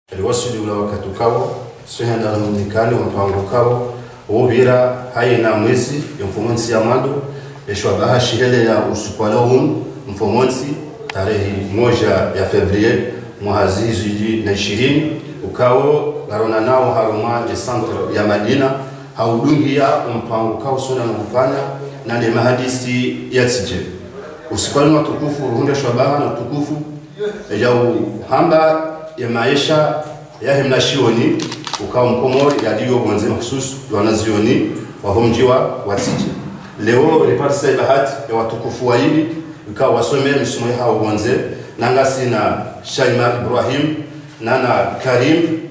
Aliwasili ula wakati kawo swihanda n'umukani umpango kawo ubira hayina mwezi mfumonsi ya mando eshwabaha shihele ya usukwalo mfumonsi tarehe 1 ya Februari mwahazi 2020 ukawo garona nao haruma ya centre ya Madina haudungia mpango kawo sona ngufanya na ni mahadisi ya tije usukwalo wa tukufu ruhunda shwabaha na tukufu ya hamba ya maisha ya himnashioni ukawa mkomori ya diyo bonze mahsusu wanazioni wa homjiwa watije leo reparse bahati ya watukufu wa hili ukawa wasome misumo hao bonze nangasi na Shaima Ibrahim nana Karim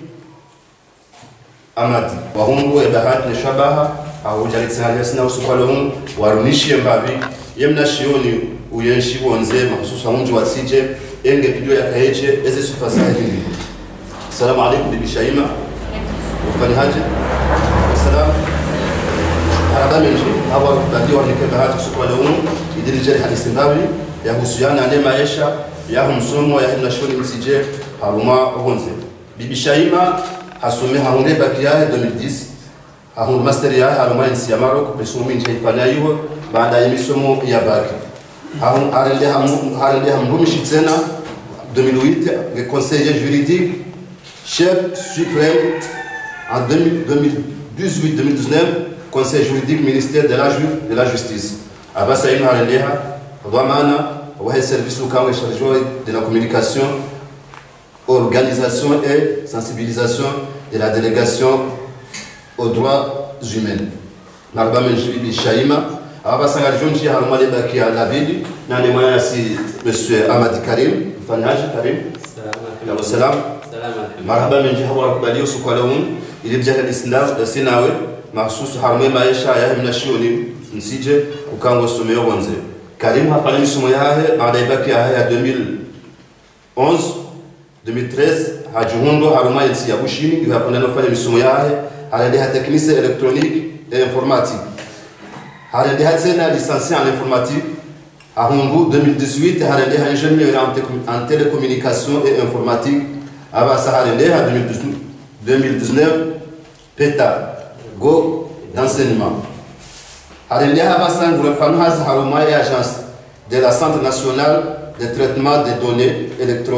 Amadi wahungu ya bahati ni shabaha au jalitsinali sina usukwalo warunishi mbabi yemnashioni uyenshi bonze mahsusu homji watije enge video ya kaeche eze sufasa hili. Assalamu alaikum bibi Shaima. Ufani haje? Assalam. Harada menji hawa badio ni kwa bahati sukwa leo idirije hadithi ndawi ya husiana na maisha ya humsomo ya himnashoni msije haruma honze. Bibi Shaima hasome haunde bakia 2010 hahun master ya haruma nsi ya Maroc besomi nje ifanya hiyo baada ya misomo ya baki. Hahun arende hamrumishi tena 2008 le conseiller juridique chef suprême en 2018-2019 conseil juridique ministère de la justice abasa ino harendeha dhamana wa service ukawe chargé de la communication organisation et sensibilisation de la délégation aux droits humains narbame jibi Shaima abasa ngarjonji haruma le baki ya Lavidi na ni mwana si monsieur Amadi Karim fanyaje Karim salam marhaba menji hawa kubali usuko leo ili jahili islam sinawe mahsusu harme maisha ya himnashioni msije ukango someo bonze Karim hafanya misumo yahe baada ibaki ya 2011 2013 hajuhundo haruma yitsi ya bushini yapona nofanya misumo yahe harende technique électronique et informatique harende hatsena licencié en informatique ahungu 2018 harende ingénieur en télécommunication et informatique aba saharende 2019 PETA go d'enseignement harende aba sangura fanu has haruma ya agence de la Centre national de traitement des données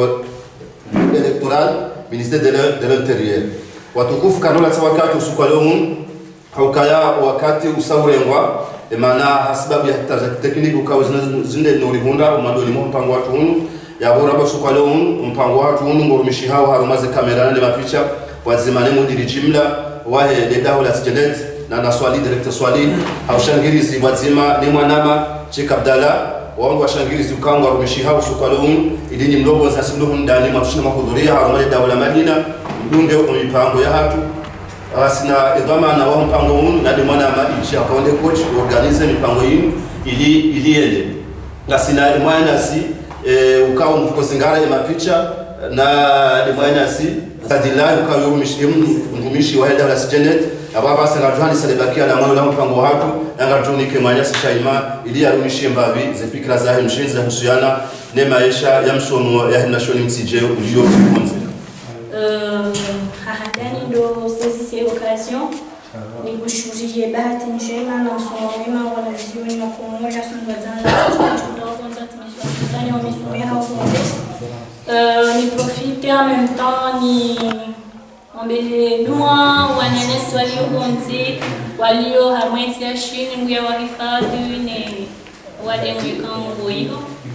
électorales ministère de l'intérieur watukufu kanola tawakati usukwalomu haukaya wakati usawrengwa emana hasbabu ya tekniki ukawa zinde nurihunda umadoli mo mpango watu hunu yabora basukwalo mpango watu hunu ngorumishi hao harumaze kamera na mapicha wazimane mudiri jimla wahe ledaho la tijelet na swali directeur swali haushangirizi wazima ni mwanama Sheikh Abdalla wangu washangirizi ukanga warumishi hao usukwalo idini mdogo za sinduhu ndani matushina mahudhuria harumale dawla Madina mdunge mipango ya hatu asina idama na wao mpango huu na dimana maji akaonde coach organize mipango hii ili ende asina dimana si ukao mkosingara ya mapicha na dimana si sadila ukao ngumishi wa heda la sijenet ababa sana Johanni Salebakia na mwana mpango hatu ngajuni kemanya Shaima ili arumishi mbabi ze fikra za hemshizi za husiana ne maisha ya msomo ya nashoni msije ulio kuanza Hahandani ndo sisi occasion ni kushujie bahati njema na usomo wema wala zioni na kumoja sungazana tunao kwanza tumeshafanya wamesomea hapo ni profiter en même temps ni ombele dua wanenesi waliogonzi walio hamwezi ya shini mwe wa hifadhi ni wale mwekango hiyo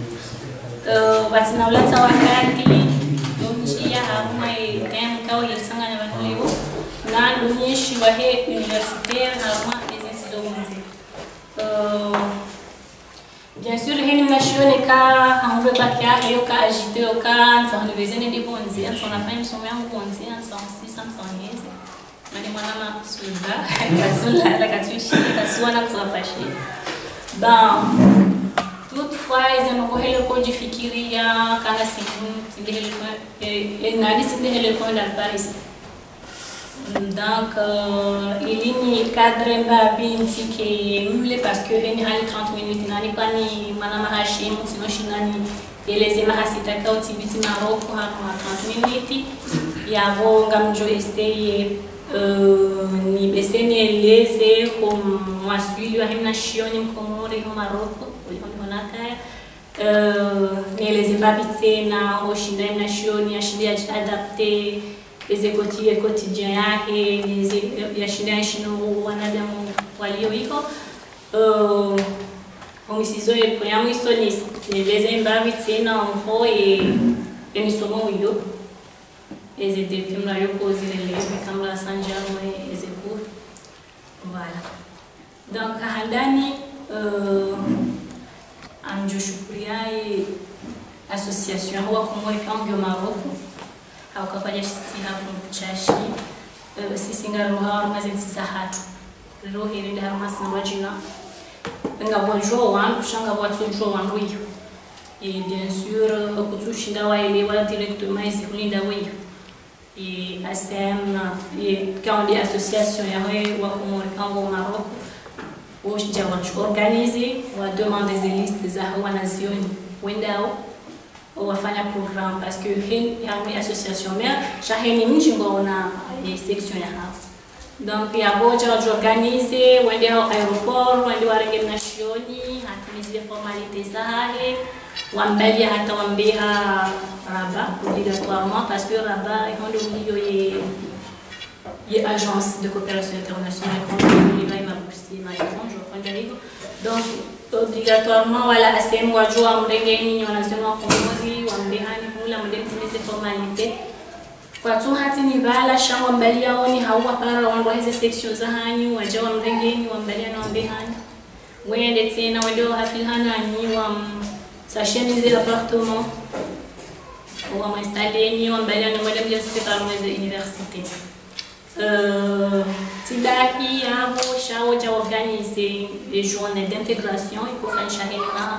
batina ulata wakati ya hamai tem kao yisanga na banuleo na dunyishi wa he universitaire hama les instituts bien sûr heni mnashione ka hamwe bakia hiyo ka agité au ka ça on devait ne débonzi on a fait une somme en bonzi en 600 yeze mani mwana ma suda kasula la katuishi kaswana kusafashi toutefois ils ont cohé le code du fikiria kana simu tindele et nadi tindele le code à Paris donc il ni cadre mbabi ntike mle parce que heni hali 30 minutes nani kwani mana mahashim sino shinani elezema hasitaka utibiti Maroko hapa 30 minutes yabo ngamjo esteye ni beseni eleze com waswili wa himna shioni mkomori ho Maroko ulionakaya nieleze babite na hoshinda himna shioni ashinde adapte les quotidien yake yashinda shino wanadamu walio iko omisizo yamu isoni nieleze babite na ho emisomo yo eze depuis la cause les comme la Sanjaro et Ezekour voilà donc handani anjo shukuriai association wa komori kango Maroko au kapaja sisi hapo chashi sisi ngaro hawa mazenzi za hatu roho ile harma sana wajina ngabo jo wangu shanga watu jo wangu hiyo et bien sûr kutushinda wa ile wa directement isikulinda wewe et ASM et quand on dit association yawe wa komori kango Maroko hoje já organize wa demande des listes za wanazioni wendao wafanya programme parce que hii association mère shaheni mjingo na section ya hapo donc ya boja wa organize wendao aeroport wendao warenge nashoni hatimizie formalités zahe wambali hata wambeha Rabat obligatoirement parce que Rabat est un milieu et agence de coopération internationale comme l'IVA m'a boosté ma étrange donc obligatoirement voilà assez moi je am rengeni wanasema komori wambehani kula mdemtumize formalite kwa tu hati ni bala shangwa mbali yaoni hawa para wando hizo section za hanyu waje wamrengeni wambali na wambehani wende tena wende hafilhana ni wa sasheni zile appartement wa m'installer ni wambali na wende bien hospital mweze université Tidaki yabo shao ja organiser des journées d'intégration il faut faire shahina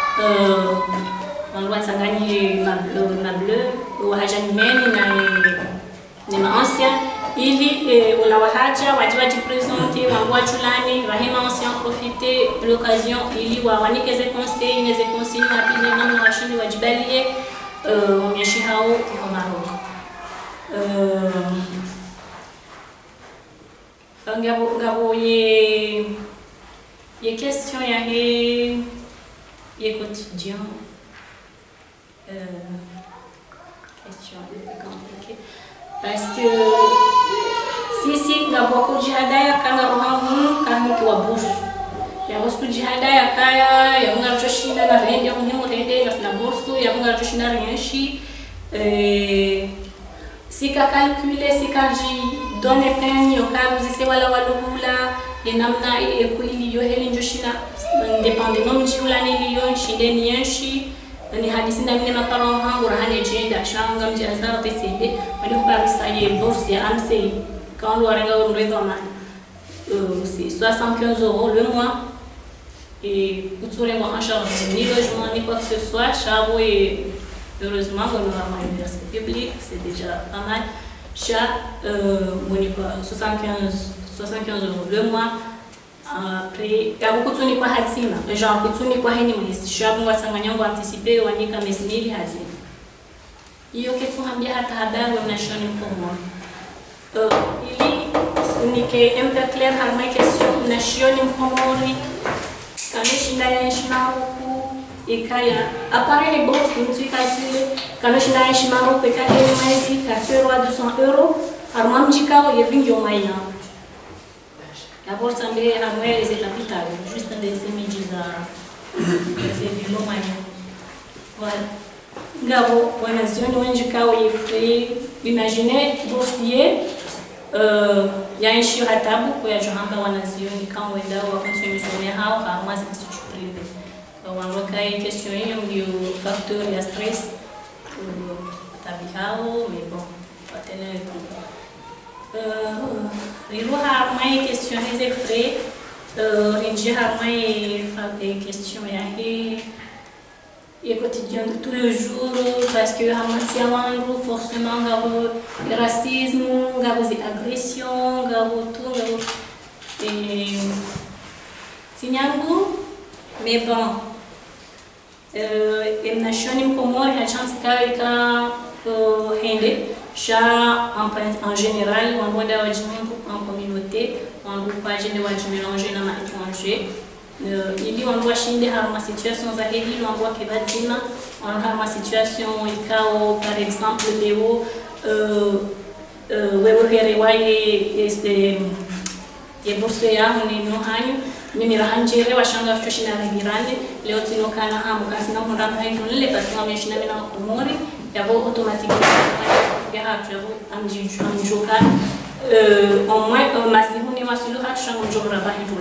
on doit s'engager ma bleu ou haja meni na ni ancien ili wala wahaja wajiwaji présenter wa chulani rahima ancien profiter l'occasion ili wa wanikeze conseil neze conseil rapide na washindi wajibalie onyeshi hao kwa Maroko ngabo ye question ya ye quotidien question un peu compliquée parce que si ngabo ko jihadaya kanga rohangu kama kiwa bursu ya wasu jihadaya kaya ya munga joshinda na rende muhimu rende na bursu ya munga joshinda renshi sika calculer sika donne peine yokaru zise wala walugula yenamna ekwili yo heli njoshina independement mjula niliyo shinde niyenshi ni hadisi ndamine maparo hangu rahane jenda shanga mjazara tsebe wali kubarisa ye bourse ya amse quand on regarde on regarde c'est 75 € le mois et pour les mois en charge ni logement ni quoi que ce soit chavo et heureusement on a une université publique c'est déjà pas mal. Chaque 75 € le mois après yakukutuni kwa hazina genre kutuni kwa heni mwezi shabu wasanganyango anticiper wanika mesnili hazina hiyo kitu hambia hata habari na shoni komor ili nike un peu clair har ma question na shoni komori kanishinda ya shinaruku ikaya appareil bon mtu calculer kanishinda ya shinaruku ikaya mwezi 4 € 200 € harma mjikao yevingi omaina d'abord sambe hamwe les capitales juste des images c'est vilo moyen voilà ngabo wanazioni wenjikao yefree imaginez dossier ya nchi hatabu kwa johamba wanazioni kama wenda wa continue somea hao harma institut privé wanaweka hii question hiyo ndio facteur ya stress tabihao mais bon patene rilu harmai question les frais rinji harmai fait question ya et quotidien de tous les jours parce que hamati awandu forcément gabo racisme gabo agression gabo tout gabo et sinyangu mais bon nashoni mkomori hachance ka hende cha en général on doit wajiminku en communauté on doit pas gêner wajimélanger na étranger ili on doit shinde harma situation za hili on doit kebadina on harma situation ikao par exemple leo wewe herewaye ye bursa yangu ni nohanyu mimi rahanjere washanga tushina regirande leo tino kana hamu kasi na munda hayo nile kasi wameshina mina kumori yabo automatiquement ya hatu yabo amjuka au moins masihuni masulu hatu shango njomra bahitu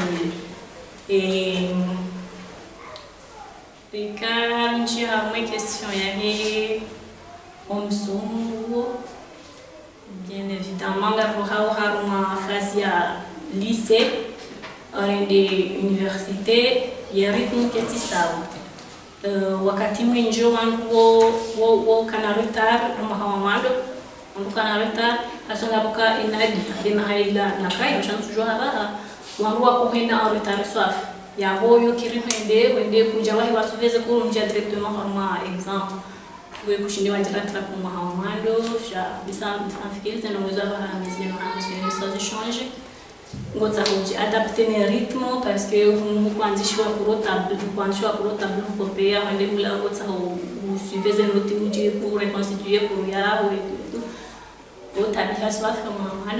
nile car nchi hamwe question ya hii omsumu bien évidemment garuhao haruma phase ya lycée de université ya ritmu keti sawa wakati mwingi wangu kana retard mahawamado wangu kana retard asonga boka inadi haila na kai chanzo jo haba wangu wakuhenda en retard soif ya hoyo kiri wende kuja wahi wasuveze kurunja directement harma exemple we kushinde wajiratra kwa mahawamado sha bisa mfikirize na mwezo haba hamizeno hamizeno ça change ngoza kuji adapter ne rythme parce que vous kuanzishwa kurota bloc pea wende mula ngoza usiveze note uje ku reconstituer pour ya ou tabia soif mama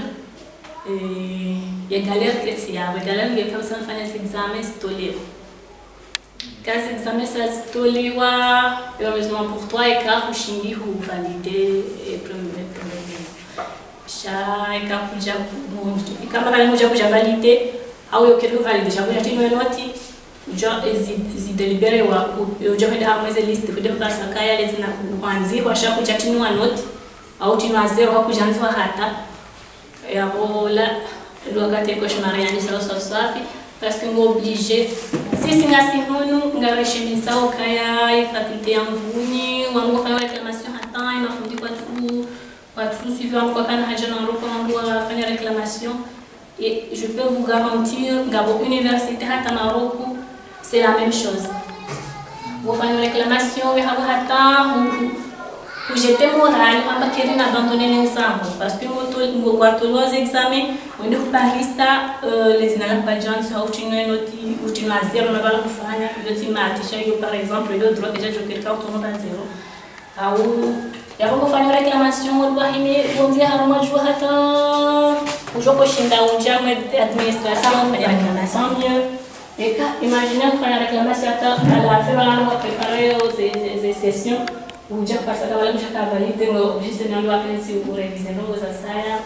ya galère que c'est ya galère que comme ça fanya examen stolé cas examen ça stoléwa heureusement pour toi et car ushindi hu valider premier cha ikakuja kama kale moja kuja valide au yokiru valide cha kuja tino noti jo ezi delibere wa jo henda hamweze list kuja pasa kaya lezina kuanzi kwa sha kuja tino noti au tino zero kwa kuja nzwa hata ya bola wakati kwa shona yani sawa safi parce que obligé sisi ngasi hunu ngareshimisha kaya faculté ya mvuni wangu fanya reclamation hata inafundi kwa tu watu suivant kwa kana haja na ropa wangu wafanya réclamation et je peux vous garantir ngabo université hata na ropa c'est la même chose vous fanya réclamation we haba hata ujete moral amba keri na abandonner l'ensemble parce que moto watu los examen on est parista les inala kwa chance au tino noti utina zero na bala kufanya yote matisha yo par exemple yo droit déjà je quelqu'un autour de zero au yabo kufanya reclamation walwahime kuanzia haruma jua hata ujoko shinda unjama administration fanya reclamation mieux et quand imaginez kufanya reclamation hata à la fin wala préparer aux sessions uja parce que wala mshaka valide ngo juste ndio apenzi urevize ngo za saya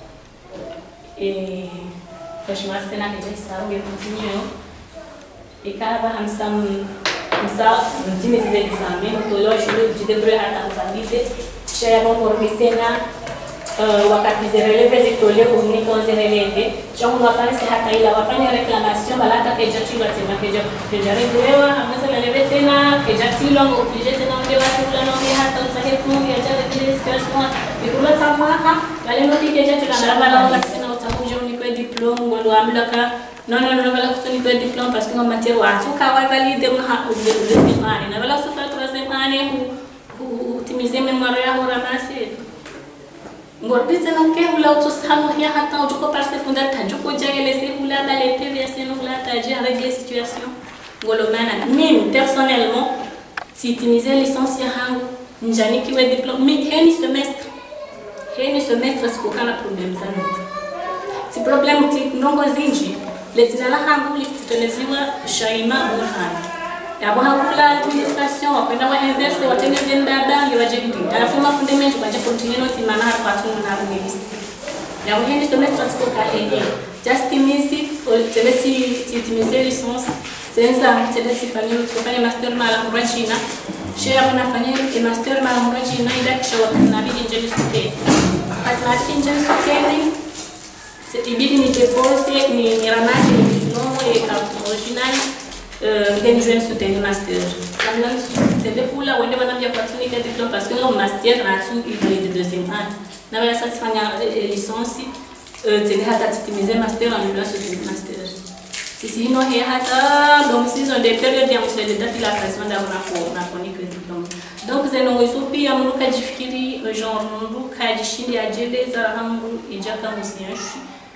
et franchement c'est na que ça on continue et quand va hamsam ça ntime zile examen tolo shule jidebre hata valide shaya bongo risena wakati zereleve zitole kuni konzereleve changu wapansi hata ila wafanya reclamation balata keja chilo tena keja reglewa hamza leleve tena keja chilo obligé tena ndio watu ndio hata usake fungi ya jana kile situation ikula tamaha wale noti keja chilo na bala wakati tena utakuja unipe diplome ngolo amlaka non bala kutoni pe diplome parce que en matière wa tuka wa valide mha udemani na bala sofa troisième année utimize mémoire ya ramase ngorbize na ke hula utusano ya hata utuko parce funda tajuko jagelese hula balete verser no hula taje régler situation ngolomana même personnellement si utimiser licence ya hangu njani kiwe diplome mais heni semestre sikukana problem sana si problem ti nongo zinji letina la hangu lititoleziwa shaima burhan ya bahakula administration wakwenda wa inverse watengeneze ndada ngiwajebidi alafu mafundamento baje continue noti manara kwa tunu na release ya wahindi semestre sikoka henge just timisi telesi timize licence senza telesi fanya master mala mrachina share kunafanya master mala mrachina ila kisha wakana bidi njeni sote atmati njeni sote ibidi ni depose ni ramasi ni diplome et original ngeni jeune soutenir master kamla c'est le pour la wende wanambia opportunité de diplôme parce que le master na tu il de deuxième année na bala satisfanya licence tene hata timize master en université de master sisi hino he hata donc saison de période ya msele date la création da na conique diplôme donc zeno ngoisupi ya mruka jifikiri genre mruka jishindi ajeleza hangu ijaka musiashi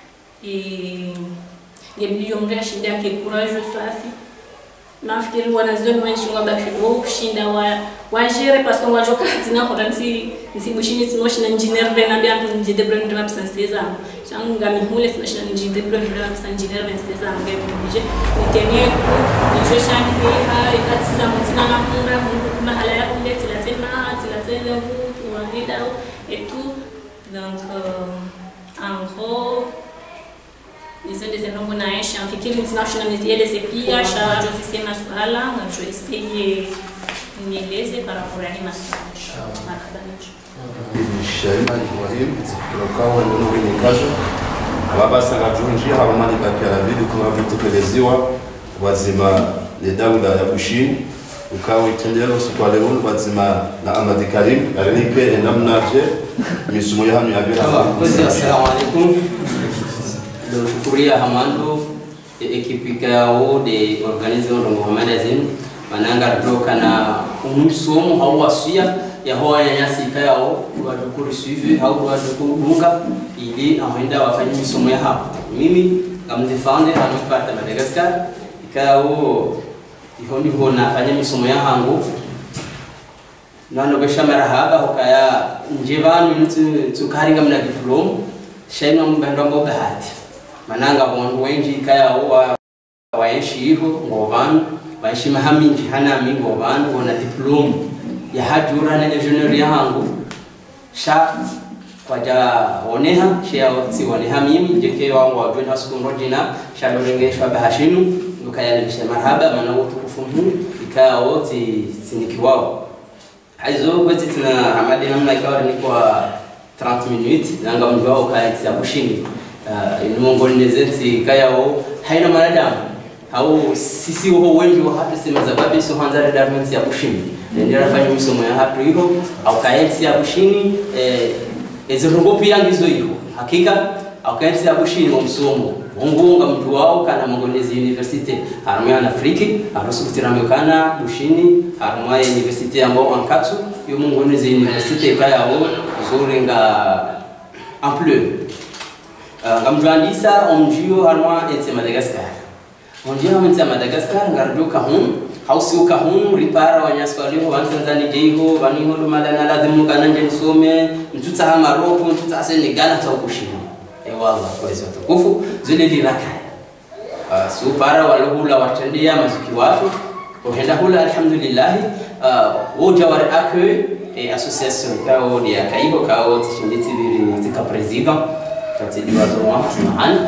ngebio mrea shinda yake courage safi nafikiri wanazoni wenshi ngabaki kushinda wajere parce que wajoka tina kodansi nsibushini sinoshina engineer bena biantu njide brand rap sanseza changa mihule sinoshina njide brand rap sanjiner sanseza ngebije nitenye nutrition ha ikatiza mtina na mura mahala ya kuleti la tena tuandida et tout donc en gros Isso dizer não na Aisha, fiquei muito nacional nesse dia desse pia, já eu disse na sala, mas eu sei nileze para por aí mas marcadamente. Shaima Ibrahim, zikirokawa ndio ni kazo. Baba sanga junji hawa mali bakia la video kama vituelezewa wazima ya Dauda ya Bushini ukawa itendelo kwa leo wazima na Ahmad Karim alinipe namnaje misumo yanu ya bila. Assalamu alaikum. Shukuriya hamando ekipi yao de organization de Muhammad Azim mananga doka na umsomo hawasia ya hoa ya nyasi yao wadukuru suivi au wadukuru ili aenda wafanye misomo ya hapa mimi kamdefende anapata Madagascar ikao ihoni hona afanye misomo ya hangu nano besha marahaba ukaya njevanu tukaringa mna diploma shaina mbendo bahati mananga wantu wengi kaya waishi hivyo ngobanu waishi mahaminji hana mingi ngobanu wana diploma ya hajura na engineer yangu sha kwaja oneha shia si oneha mimi jeke wangu wa join house kunojina sha dorengeshwa bahashinu ukaya ni marhaba maana utukufu ikaya wote sinikiwao hizo kwezi tuna hamadi namna ikawa ni kwa 30 minutes nanga mjwao kaya ya kushindi Mongolizeti kayao haina manadamu au sisi wao wengi wa hatu sema sababu sio hanzara darmenti ya kushini ndio nafanya msomo ya hatu hiyo au kaensi ya kushini ezirungo pia ngizo hiyo hakika au kaensi ya kushini wa msomo ngonga mtu wao kana Mongolezi University harumia na Afriki arusukutiramyo kana bushini harumia university ambao ankatsu yo Mongolezi University kayao zorenga ampleur ngamjandisa omjio harma etse Madagascar omjio etse Madagascar ngardoka hausi ukahun ripara wanyaswali ho Tanzania jeho bani ho madana la demu kana njensome mtuta ha Maroko mtuta Senegal ta ukushini wallah kwa hizo tukufu zile diraka su para walhula watendia mazuki watu ohenda hula alhamdulillah woja war accueil et association kao dia kaibo kao tishinditi biri tika president kati diwazoma mahan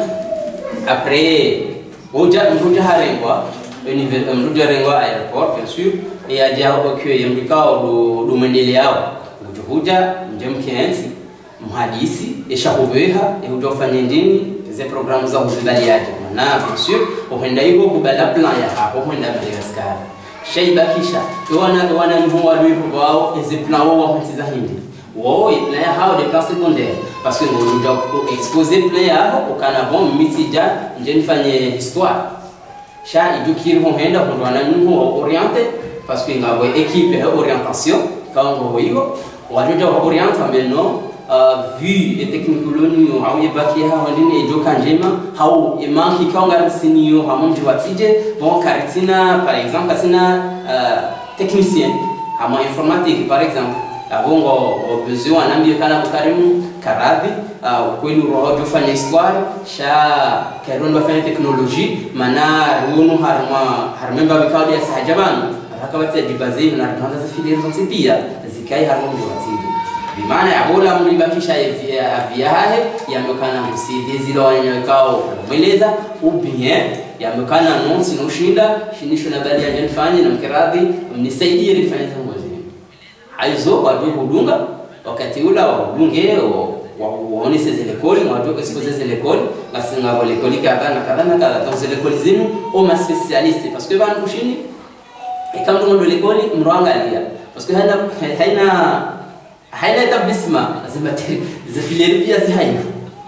après oja mruja harengwa mruja harengwa airport bien sûr et aja occueil mrikao do mendele yao ujuhuja njemkenzi mhadisi eshahubeha ehudofanya ndini ze programu za uzidaliaje na bien sûr ohenda hiyo kubala plan ya hapo kwenda Madagascar shaibakisha wana nhuwa lwipo wao eze plan wao wantiza hindi wao plan ya hao de plan secondaire parce que nous devons exposer player au Canada mitija njeni fanye histoire sha idukiri ho henda ko wana nhu orienté parce que ngabo équipe orientation quand hiyo wajoja orienté mbeno vu et technicologie au yebaki ha wandini ejoka njema hau emanki kaunga sinio hamonji watije bon karitina par exemple sina technicien ama informatique par exemple abongo besoin nambi kana bukarimu karabi kweli roho jofanya histoire sha karondo fanya technologie mana runo harmemba bikao ya sahajaban hakawati dibazi na tunaanza fikiria zote pia zikai harmono watije bimaana yabola mlibakisha aviahe yamekana msidi zile wanyakao mweleza ubien yamekana nonsi noshinda shinisho na bali ya jenfanye na mkiradhi mnisaidie nifanye zangu aizo wadu hudunga wakati ula wahudunge waone zile koli mwatoke siku zile koli basi ngabo le koli kadha donc zile koli zinu au ma spécialiste parce que bana kushini et quand on le koli mroangalia parce que haina établissement zimateri zafilieri pia zihayo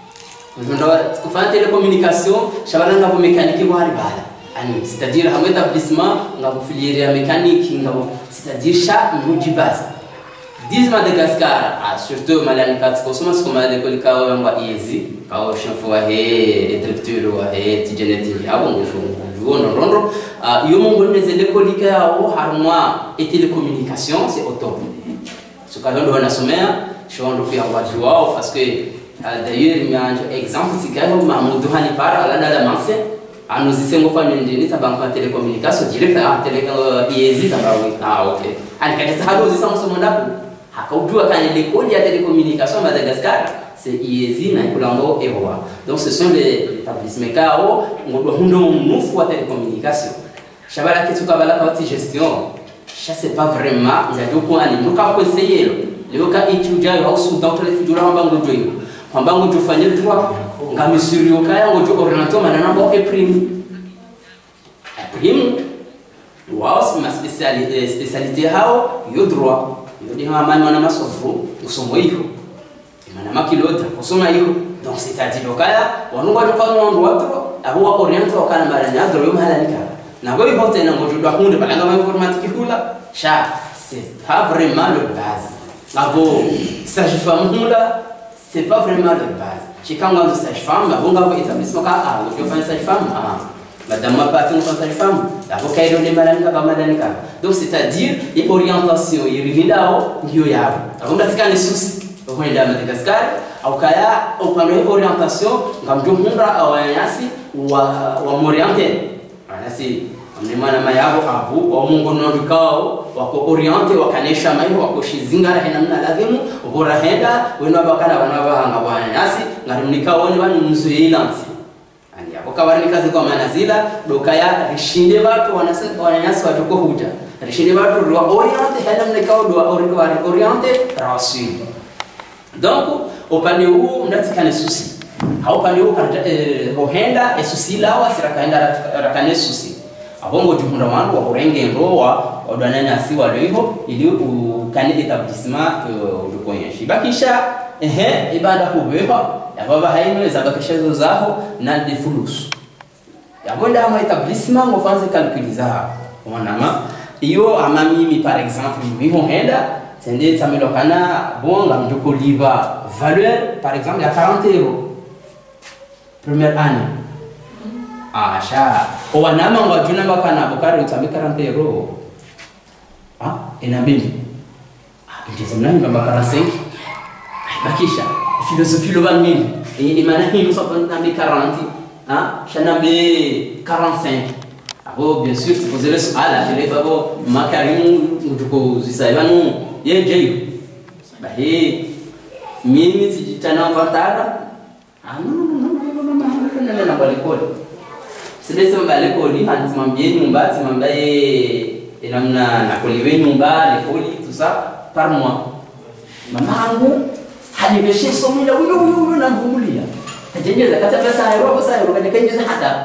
kufanya télécommunication shabana ngabo mécanique wa haribala ani c'est-à-dire un établissement ngabo filière mécanique ngabo c'est-à-dire cha mji base diz Madagascar surtout malani kati kosoma sikoma l'école kao yamba easy kao chef wa he directeur wa he tigeneti abo ngofo rondo yo mongo les écoles kao harmoa et télécommunication c'est au top ce cas là on a sommaire je on doit avoir parce que d'ailleurs il y a un exemple c'est quand Mahmoud Hani para là dans la masse à nous ici on fait une unité banque télécommunication direct à télé easy ça va oui ok and quand ça hapo sasa msomanda akaujua quand l'école ya télécommunication Madagascar c'est easy na kulango ewa donc ce sont les établissements kao ngodo hundo mufu wa télécommunication shabala kitu kabala kwa gestion je sais pas vraiment il y a deux points ni ndoka conseiller leo ka ichuja au Soudan tole figura mbango joyo mbango jofanye droit ngamisuri okaya ngojo orienté manana bo prime wow ma spécialité hao yo droit yo di mama mana masofu usomo hiyo mana makilota kusoma hiyo donc c'est-à-dire okaya wanunga jofanya ndo watu abo orienté okana maranya droit yo mahalika na go ibo tena ngojo do hunde balanga ma informatique hula cha c'est pas vraiment le base abo sage-femme hula c'est pas vraiment le base chikanga de sage-femme abo ngabo établissement ka ngojo fanya sage-femme madame ma patron de sage-femme abo kairo de malanga ba malanika donc c'est-à-dire et orientation yirilao ndio yabo abo ndatikane susi kwenda Madagascar au kaya upande orientation ngamjo hunda awanyasi wa moriente anasi mnemana mayabo abu wa mungu ndikao wako oriente wakanesha mayo wako shizingara hena mna lazimu ubora henda wena bakana banabahanga bwanyasi ngarimnikao ni bani mzuilansi ani hapo kabari kazi kwa manazila dokaya rishinde watu wananyasi watuko huja rishinde watu wa oriente hena mnikao do oriente rasul donc upande huu mnatikane susi haupande huu hohenda esusi lawa sirakaenda rakane susi abongo jumunda wangu wa kurenge ndoa odwananya si waliho ili ukane établissement udukonyeshi bakisha ibada kubeha yababa haino zabakisha zaho na defulus yabonda ama établissement ngofanze calculiza wanama iyo amamimi par exemple miho henda sende tamelokana bonga mjoko liba valeur par exemple ya 40 euros première année sha owanama ngwajuna bakana bokari utami 40 euros enabili ndizo mnani bamba 45 bakisha philosophie lo bamini imana hilo so na 40 shanambe 45 abo bien sûr c'est poser le suala je les babo makarimu ndiko zisaibanu yeje bahe mimi sijitana vatara na balikoli sisi balikoli hanzimambie nyumba simambaye namna nakuliwe nyumba lekoli tout ça par mois mamangu hanibeshe somila huyo na mvumulia tajengeza kata pesa euro kanekengeza hata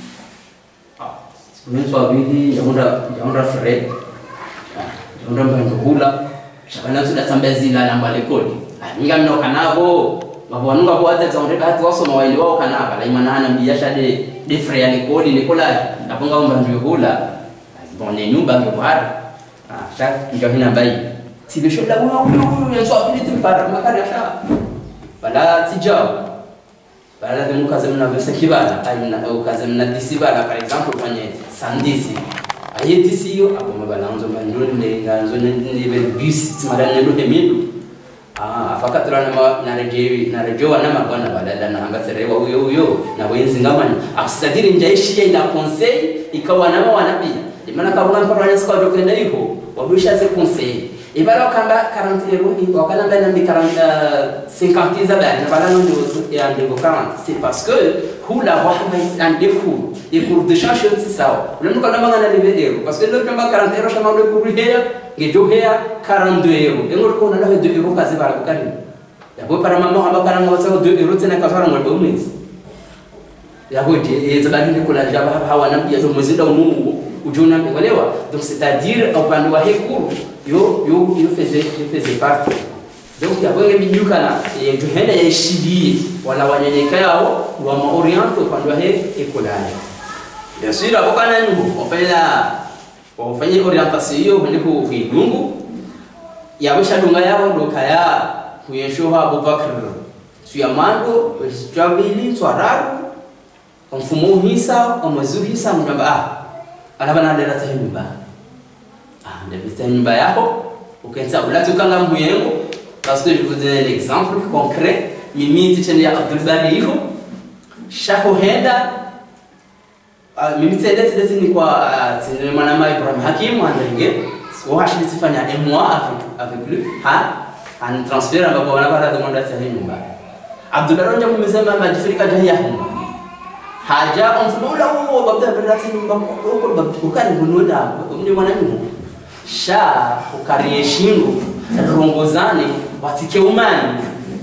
mimi swabili yaunda Fred yaunda mbangula shabana suda sambezila na balikoli ninga mnoka nabo mabwanunga kwa hata zaonde hata wasoma waili wao kanaka la imana biasha de frère l'école l'écolage aponga mbandu hula bonne nyumba ngwara chaque ndio hina bai tibeshola huyo yeso apili timpara makari asha bala tijao bala de mukaza mna vesa kibala ayina au kaza mna disibala par exemple fanye sandisi ayeti siyo apo mabalanzo mandone nganzo ne bus timadane ndo hemidu afaka tulana na rejewa na mabwana badala na angaserewa huyo na wenzi ngamani akusadiri njaishi ina conseil ikawa na wanabia imana kabula mpara kwa dokenda hiyo wadusha se conseil ibara kamba 40 euros ni wakana ndani ya 50 za bana bala ndo ya ndego 40 c'est parce que hula wahma un défaut et pour de changer c'est ça le nous kana mangana de euros parce que le kamba 40 euros chama de kuruhea ngejohea 42 euros ngoro ko na 2 euros kazi bala kukari yabo para mama hamba kana ngwasa 2 euros tena kafara ngwa mwezi yabo ezabali ndikula jaba hawana pia zo mwezi ndio mungu ujuna mwelewa donc c'est-à-dire upande wa hekuru yo faisait partie donc yabonge bijukana juhenda yeshidie wala wanyenyeka yao wa maoriento kwa he ekolani bien sûr abokana nyumbu wafanya orientation hiyo bende ku kidungu yabesha dunga yao dokaya kuyeshoha Abubakar tuyamando strabili twararu mfumo hisa omazu hisa mtamba anabana ndera tahimba ndebita nyumba yako ukenza ulatu kanga muyengo parce que je vous donne l'exemple concret mimi ticheni ya Abdul Bari hiyo shako henda mimi tedete ni kwa mwanama Ibrahim Hakim andenge so hashini tifanya moi avec lui an transfert ambapo wanapata demanda za nyumba Abdul Bari ndio mmesema majifirika jahia haja mfumula huo babda berati nyumba huko ukani bunoda mni mwanangu sha ukarie shingo rongozane watike umani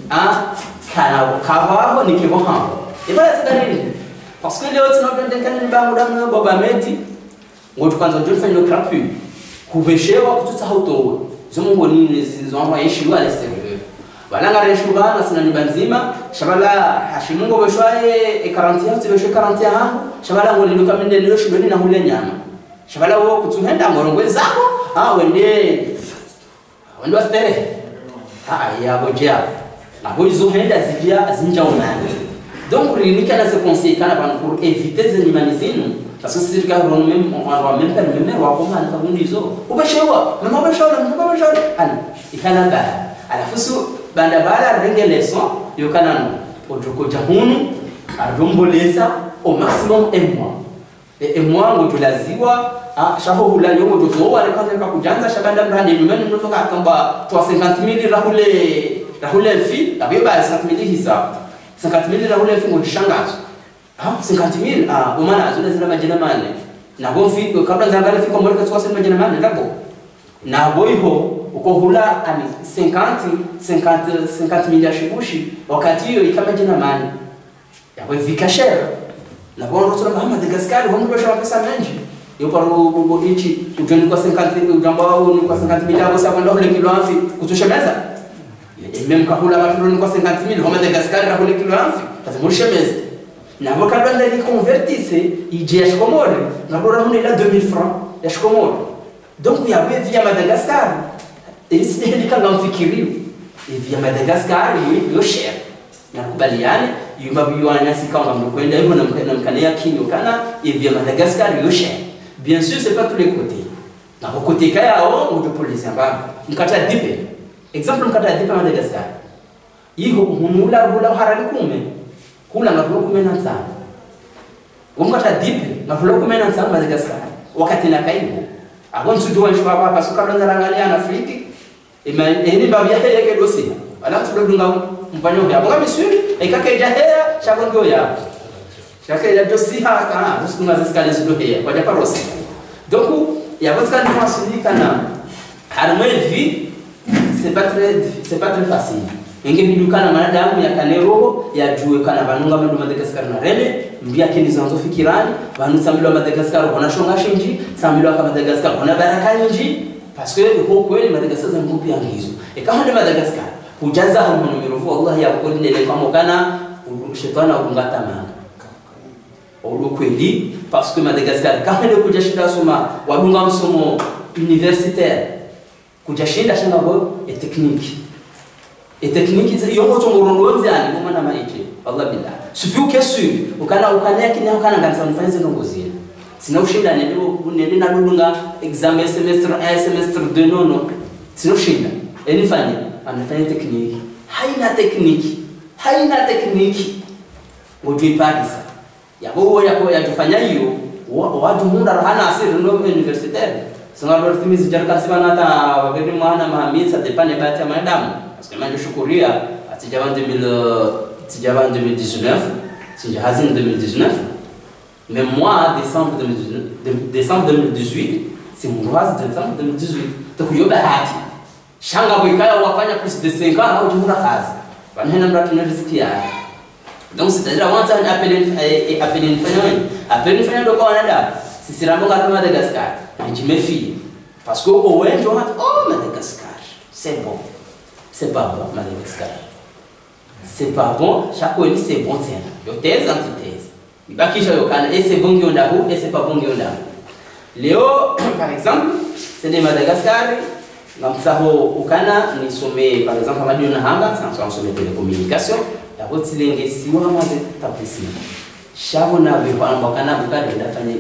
kana kawaho nikiboha ibara zidanini parce que leo tunapenda kana bangu damu baba meti ngoto kwanza ndio fanya crapu kubeshewa kututa hauto zomungo nini zizomba yeshiwa l'extérieur balanga reshuba na sina nyumba nzima shabala hashimungo beshwaye 41 tibeshe 41 shabala ngoli kamende leo shibeni na hule nyama shabala wo kutuhenda ngorongwe zako wende wastere ya bojia la boizo henda zivia zinja umani donc rinika na se conseil kana pour éviter ces animalismes parce que c'est quand même on va même permettre wa koma na kundizo ubeshewa na mabeshewa ani ikana ba alafu su banda bala renge leçon yokana odroko jahunu adomboleza au maximum un mois ngotulaziwa shaho hulani yongo jotoa alikaza kujanza shabanda brand nyumbani mtoka akamba 50000 rahule fi abiba 50000 hisa 50000 rahule fi ngotishangazo 50000 umana azule zina majina mane na bofi kabla zangala fi komori kwa sema majina mane ndabo na boiho uko hula ani 50,000 shibushi wakati hiyo ikama jina mane yabo vikashera na bondo tuna Madagascar homo basha pesa mengi yo paro bobo ichi ujoni kwa 50 ujambao ni kwa 50,000 hapo sasa ndo ile kilo afi kutushemeza meme kahula watu ni kwa 50,000 homo Madagascar na ile kilo afi tazimushemeza na wakati ndio convertisse ije ya Komori na bora huni la 2000 francs ya Komori donc ya via Madagascar isi ni kanga mfikirio via Madagascar yo share na kubaliane yumba biwana sikanga mkwenda hivyo na mkania kinyo kana via Madagascar yo share bien sûr c'est pas tous les côtés na côté kaya on de police amba mkata dipe exemple mkata dipe Madagascar hiyo humula harali kume kula ngapolo kumenanza ngomkata dipe ngapolo kumenanza Madagascar wakati na kaibo agonzu doa shwaba pasuka ndo rangalia na Afrika eni babia yake dosi ala tudunga mpanyo ya bonga misuri ikake jahera shagongo ya shake ya dosi haka usikunga ziskale zidohea kwa japa rosi donc ya votre masuli kana harmo vie c'est pas très facile ingebidukana manadamu ya kaneroho ya jue kana banunga mendo Madagascar na rene mbia kini zanzo fikirani banu samilo Madagascar bona shonga shinji samilo ka Madagascar bona baraka nyinji parce que ho kweli Madagascar za ngupi angizo kama ni Madagascar kujaza hamu numerofu Allah ya kweli nele kama kana shetana ungata manga olo kweli parce que Madagascar kama ni kuja shinda soma wadunga msomo universitaire kuja shinda shanga bo et technique yongo tongorondo nzani ngoma na maije Allah billah sufiu kesu ukana kini ukana ngani mfanze nongozia sina ushinda nende na lulunga examen semestre 1 semestre 2 nono sina ushinda enifanye anafanya technique haina technique ngojui parisa yabo ya kufanya hiyo watu munda hana asiri ndo universitaire sanga ndo timizi jarka sibana hata wabedi mwana mahamisa depane bati ya manadamu parce que manje shukuria atijaban 2019 sinjahazin 2019 mais moi décembre 2018 c'est mon roi de décembre 2018 donc yo bahati shanga boikaya wafanya plus de 5 ans au jumla kazi banena mratu university donc c'est-à-dire wanza appeler fanya doka wanada sisi rambo ngata Madagascar njimefi parce que au wenjo hat Madagascar c'est bon c'est pas bon Madagascar. C'est pas bon, chaque fois c'est bon tiens. Yo thèse antithèse. Ibakisha yo kana et c'est bon gionda ou et c'est pas bon gionda. Léo par exemple, c'est de Madagascar. Ngamsaho ukana ni some par exemple amadi na hanga sans some télécommunication. La botilenge siwa maze tapisi. Shabo na beba mbakana bukade ndafanya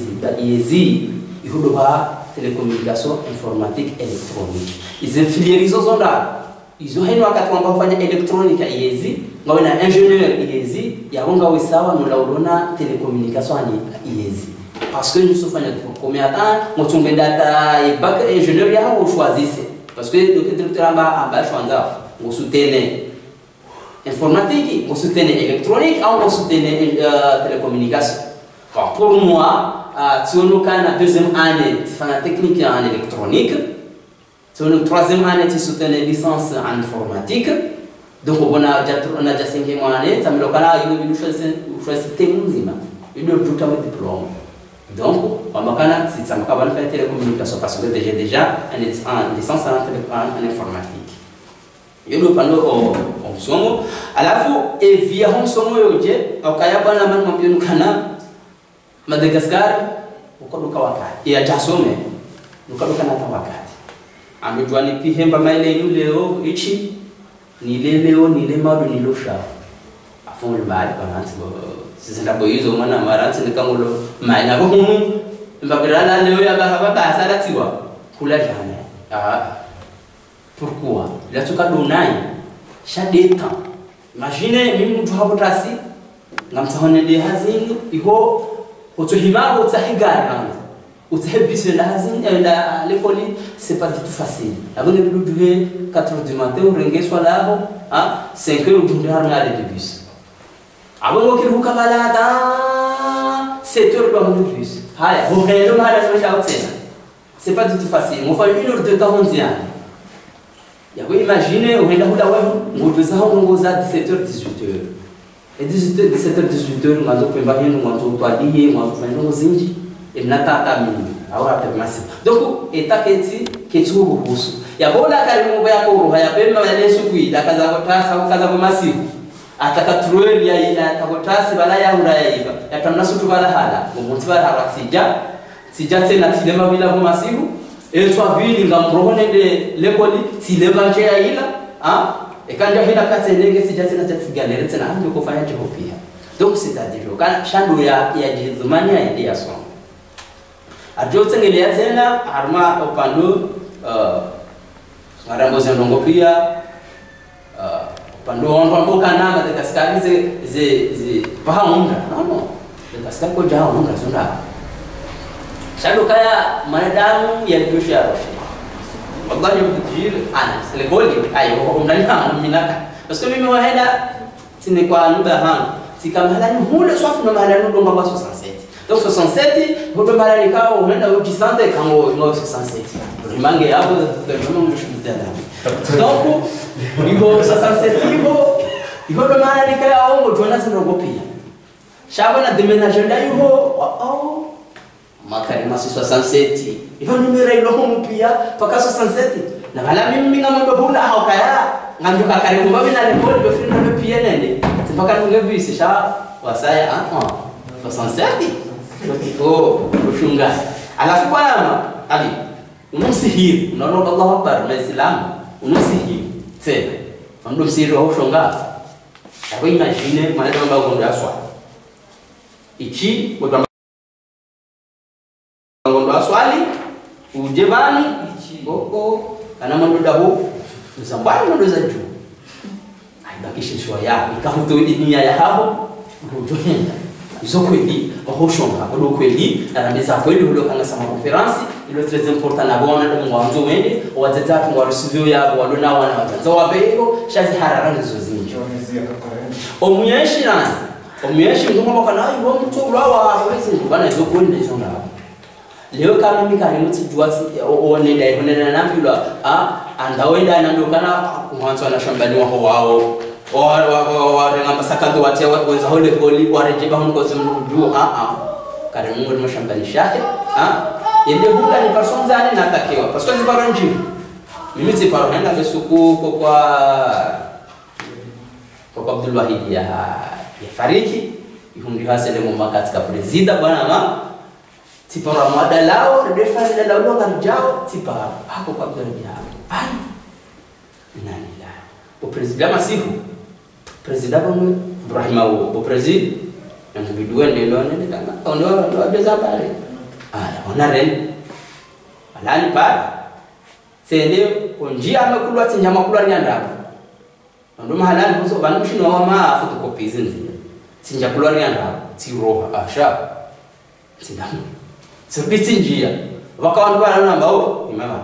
iezi ihudoba télécommunication informatique électronique. Ils infilierizo zonda. Ils ont un wakati wamba kufanya électronique iezi, ngawe na ingénieur iezi, yabonga wisawa nulaudona télécommunication iezi. Parce que nous sommes combien de temps, nous sommes data et bac ingénieur ya ou choisissez. Parce que le directeur amba choisir, nous soutenons informatique, nous soutenons électronique, nous soutenons télécommunication. Pour moi, si on a la deuxième année, tu fais la technique en électronique. Si on a la troisième année, tu soutiens la licence en informatique. Donc, on a déjà cinquième année, ça me le cas, il y a choisir technique. Il y a tout un diplôme. Donc, on va si ça m'a fait télécommunication parce que j'ai déjà une licence en informatique. Il y a le panneau en somme. À la fois, et via en somme, il y a un kayabana man kana Madagascar, ukaduka wakati. Ya jasome, ukaduka na wakati. Amejua ni pihemba maile leo ichi ni leo ni le madu ni losha. Afon le bali balance sisi ndabo hizo maana maransi ni kangulo maina ko mbabirala leo ya baba sala tiwa kula jana. Pourquoi? La tuka donai shadeta. Imagine mimi mtu hapo tasi ngamtahone de hazini iko Otohima otahigana otahebise la hazine la l'école c'est pas du tout facile. Avant de durer 4h du matin ou rengue soit là à 5h du matin à de bus. Avant que vous camalada 7h dans le bus. Haya, vous regardez le mal à c'est pas du tout facile. On fait 1 heure de temps mondial. Ya vous imaginez on est là où on doit ça 17h 18h. Et 17h, 18h, nous avons préparé, nous avons toilé, nous avons fait nos zinji, et nous avons fait massif. Donc, état qui est tout le il y a beaucoup de carrément, il y a même les soukouis, la Kazakota, la Kazakamassif. À ta catrouille, il y a la Takota, c'est la Yaouraï, il y a un Nasutu Balahada, on monte à la si j'ai la cinéma villa massif, et soit vu, il va me revenir de l'école, si les banquiers à il, hein? Et quand il y a la carte, c'est déjà une galère, c'est un peu de faire un. Donc, c'est-à-dire, quand Chandou y a des manières et des assons. À Jotzen, il y a des armes au panneau, Madame Bozendongopia, panneau en Bocana, Madagascar, c'est pas un monde. Non, le Pascal Koja, on a son là. Chandou Kaya, Madame, il y a deux chiens. Allah je vous dire, c'est le goal, on a minaka. Parce que même si n'est pas nous si comme nous le soif nous malade nous dans 67. Donc 67, vous devez aller quand on est au 10 ans quand on est 67. Le mangue est à vous de nom de chute. Donc il faut 67 il faut le malade quand on doit naître au pays. Chabana déménager là il faut Makarima 67. Il va numérer le home pia paka 67. Na wala mimi kama ndo huna hokaya ngamjuka karibu mbabi na report do frina do pia nende. Sipaka nungebi sisha wasaya 67. Oh, kushunga. Alafu kwa nama ali unusihiri unaona Allah Akbar Muislamu unusihiri tena. Ndo msiri wa ushunga. Hapo imagine maneno ambayo ndio aswa. Ichi kwa swali ujebani ichigoko kana mandoda hu msambani mandoza juu aibakishe shwa yako ikahuto nia ya hapo ngojoenda izo kweli bahoshonga bodo kweli arameza kweli hulo kanga sama conference ilo très important na bona ndo mwanzo wende wazeta ngwa receive yabo walona wana watanza wabero shazi harara nizo zinjo omuyeshi ngoma kana yo mtu ulawa hawezi ngubana izo kweli izo ngaba leo kama mimi karimu tijua one dai honena nambula andawenda nandokana mwanzo na shambani wao ngamba sakando watia wenza hole goli warejiba honko zemdu karimu ngoma shambani shake yende huda ni person zani natakiwa parce que zibaranji mimi tiparo henda besuku kwa Abdul Wahid ya fariki yundi hasele mumba katika presida bwana ma tiparo madalao refa dalao ndo ngarjao tiparo hako kwa Abdul Wahid ai nani la o presida masihu presida bwana Ibrahim o presida na bidua ndio ndio kama ndio abeza pale ona ren alani pale sende konjia amekulwa tinyama kulwa nyanda ndo mahalani kuzo banushinwa wa ma photocopy zinzi tinja kulwa nyanda tiroha asha tindamu sibiti njia wakawandu bana namba o imama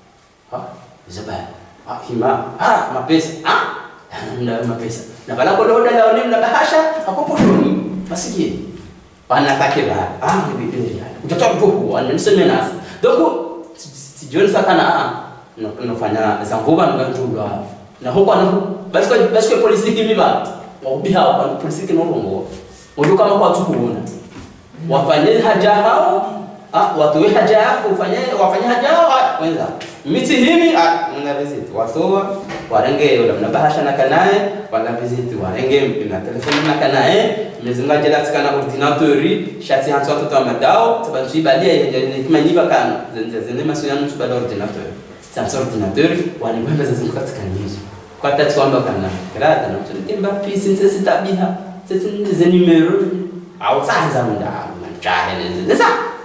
zabaya hima mapesa ndio mapesa na bala ko ndo la oni na bahasha akopotoni masikini wanataka ba ni mtoto mkubwa ananisema nasi donc sijoni sakana nofanya zanguba ngajulwa na huko na basi polisi kimiba wabiha kwa polisi kinorongo ndio kama kwa tukuona wafanye haja hao watoe haja yako wafanye haja hao kwanza miti hivi na visit watoa warenge yule mnabahasha na kanae wala visit warenge na telefoni na kanae mzinga jela tikana ordinatori shati hantu watoto wa madao tabanchi balia kimanyiba kana zenze masuyano tubada ordinatori sasa ordinatori wanibamba zazingu katika nyizo kwa tatu amba kana grada na mtumba pisi sisi tabiha sisi ndize numero au sasa mnda mchahele neza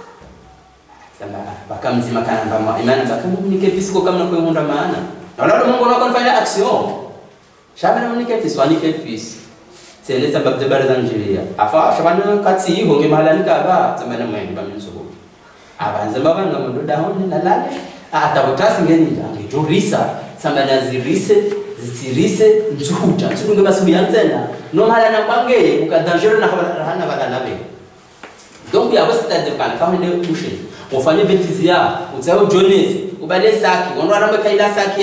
sema baka mzima kana mbama imana baka munike pisiko kama kwa munda maana na lolo Mungu wako anafanya action shabana munike pisi wanike pisi sele sababu de barza njia afa shabana kati hiyo ngemalani kaba zamana mwenda bamisuko abanza baba ngamundo dahoni na lale atabutasi ngeni angejorisa sambana zirise zitirise nzuhuta nzungu ngabasubiyanzena no mala na bange ukadangero na hana badala be donc ya basi tadepana kama ndio kushe ufanye betizia utao jones ubale saki wando anamba kaila saki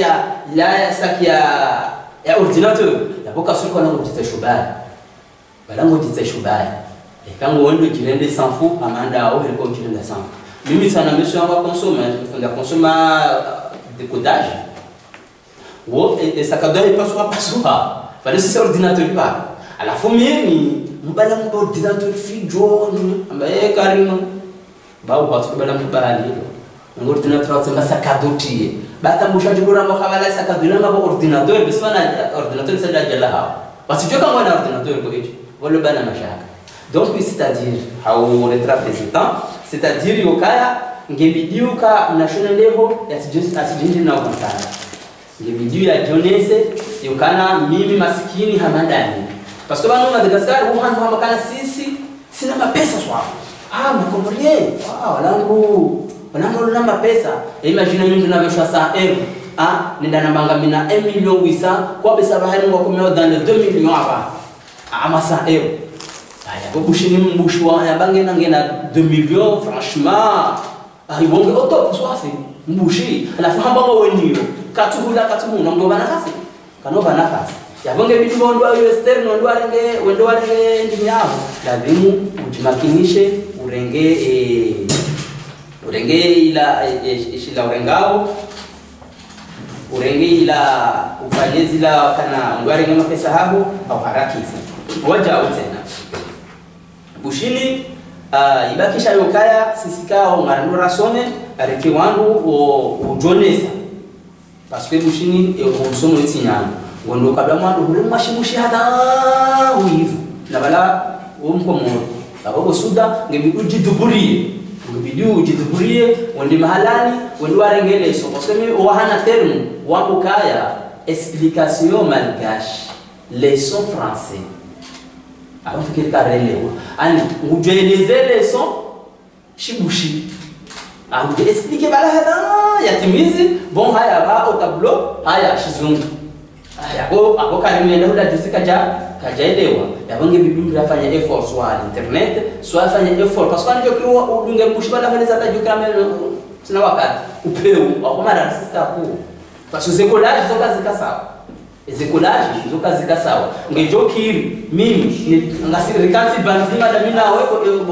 ya ordinateur yaboka suko na ngotita shubaya balango ngotita shubaya ekango wando kirende sanfu amanda au heliko kirende sanfu mimi sana monsieur on va consommer on va consommer décodage wo esakadori pasua fale sisi ordinateur ba alafu mimi mbala mbo ordinateur fijo ambaye karimo bawo batubala mbali ordinateur atsemba sakadotie batambusha jibura mukhabala sakadula mabo ordinateur biswana ordinateur sada jala ha basijua kama na ordinateur ko hicho wala bana mashaka donc c'est-à-dire au représentant c'est-à-dire yokaya ngebidiuka national level asijinji na kontana ngebidiu ya jonese yokana mimi maskini hamadani parce que bana Madagascar huhan kama kana sisi sina mapesa swa mkombolie walangu namba pesa imagine mimi tunavyoshwa saa nenda nambanga mina 1 million 800 kwa pesa bahari ngo komeo dans les 2 millions hapa ama saa aya bobushini mbushu ya bange nangena 2 millions franchement ibonge auto swafi mbushi alafahamu baba wenio katuhula ndo banafasi kanova nafasi yabonge bitu bondo ayo externo ndo arenge ndinyao lazima ujimakinishe urenge ila ishila urengao urenge ila ufanyezi la kana ndo arenge mapesa hapo au harakisi waja utena bushini ibakisha yokaya sisikao ngarandora some areke wangu ujonesa parce que bushini konsomo etinyana ngondo kabla mwandu hule mashimushi hata uivu na bala umkomoro abo suda ngebidi ujiduburie wondi mahalani wondi warengele so parce que mi wahana terme wakukaya explication malgache leçon français avant fikiri karelewa ani ngujeleze leçon shibushi anje expliquer bala hada yatimizi bon haya ba au tableau haya shizungu haya ako kalimenda huda jisika kajaelewa yabonge bibi yafanya effort sur internet soit afanya effort parce que ndio kiwa udunge mbushibala haliza tajukame sina wakati upeu akomara sister ku parce que zekolage zoka sawa ezekolaje zoka zika sawa ngejokiri mimi ngasiri rikansi banzima da mina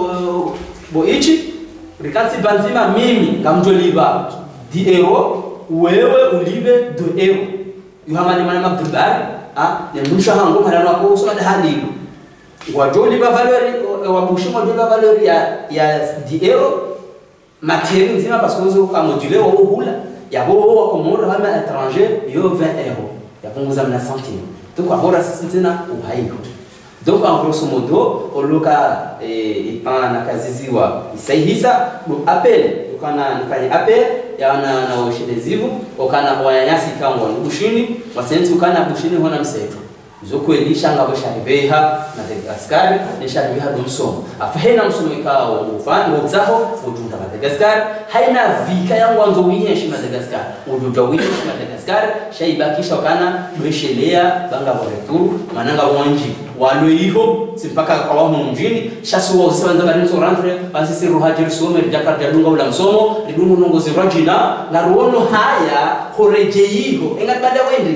weko bo ichi rikansi banzima mimi ngamjoliba 10 euro wewe ulive 2 euro yuhamani mana mabdubari ne ndusha hango kana na ko so da hali wajoli ba valeur wabushimo de ba valeur ya 10 euro matière nzima parce que uzo ka moduler wa hula ya bo wa komoro hama étranger yo 20 euro ya punguza na centime donc ahora sisi tena uhaiho. Donc en grosso modo oloka ipana kaziziwa isaihisa do appel ukana nifanye appel ya na washidezivu ukana wanyanyasi kangwa bushini wasenzi ukana bushini hona mseto zoko elisha ngabo sharibeha na Madagascar ne sharibeha domsomo afahena msomo ikao ufani wozaho udunda Madagascar haina vika yangu anzo wiyeshi Madagascar udunda wiyeshi Madagascar shaibakisha ukana beshelea banga boreturu mananga wanji walo iho simpaka kwa mjini shasu wa usibanza bari so rentre basi ruhaje some Jakarta dunga ula msomo ridungu nongozi rajina na ruono haya horeje iho engatbada wendi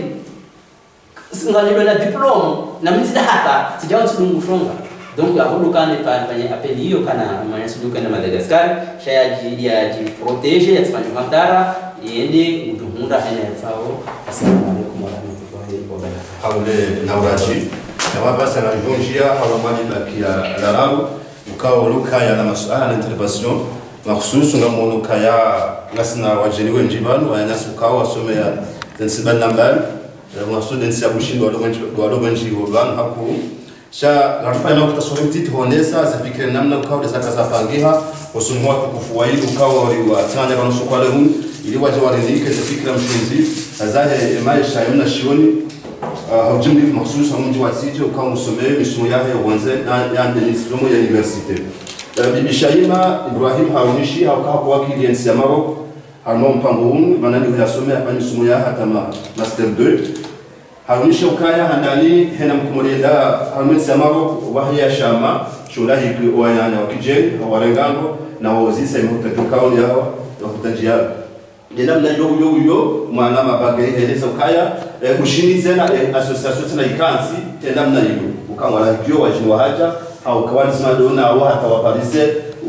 singalibwe na diploma na mtida hata sijawa tudungu shonga. Donc abudu kane panye appel hiyo kana manyasi duka na Madagascar shayaji ya protéger ya tfanya matara yende udumunda hena yafao. Assalamu alaykum wa rahmatullahi wa barakatuh. Haule nauraji na basa na jonjia hawamani bakia larabu ukao luka ya na masuala na intervention makhsusu ngamono kaya ngasina wajeliwe njibanu wa nasu ukao wasomea zensiban nambali mwaso densi abushindo walobanji woban haku sha rafanya na kutasoma titi honesa zafikire namna ukao de zaka zapangiha osumwa kufuwaili ukao wa tanya bano sokwale hun ili waje warenike zafikira mshinzi azahe maisha yona shioni hujumli makhsus mji wa sije ukao musomee misumo yake uanze na masomo ya university. Bibi Shaima Ibrahim Harunishi haukaa kwa kiliensi ya Maroc harmo mpango huu manani huyasomea kwa misumo yake kama master 2 Harunishi ukaya handali hena mkumolenda harmensi ya Maroc wahia shama shulahi kuwanyanya wakijeni warengango na wawazisa imutakikaoni yawa wakutajia namna yo mwana mabage eleza ukaya kushinize na association tena ikansi tena namna hiyo ukamwala hiyo wajinwa haja au kawani zimadona au hata waparise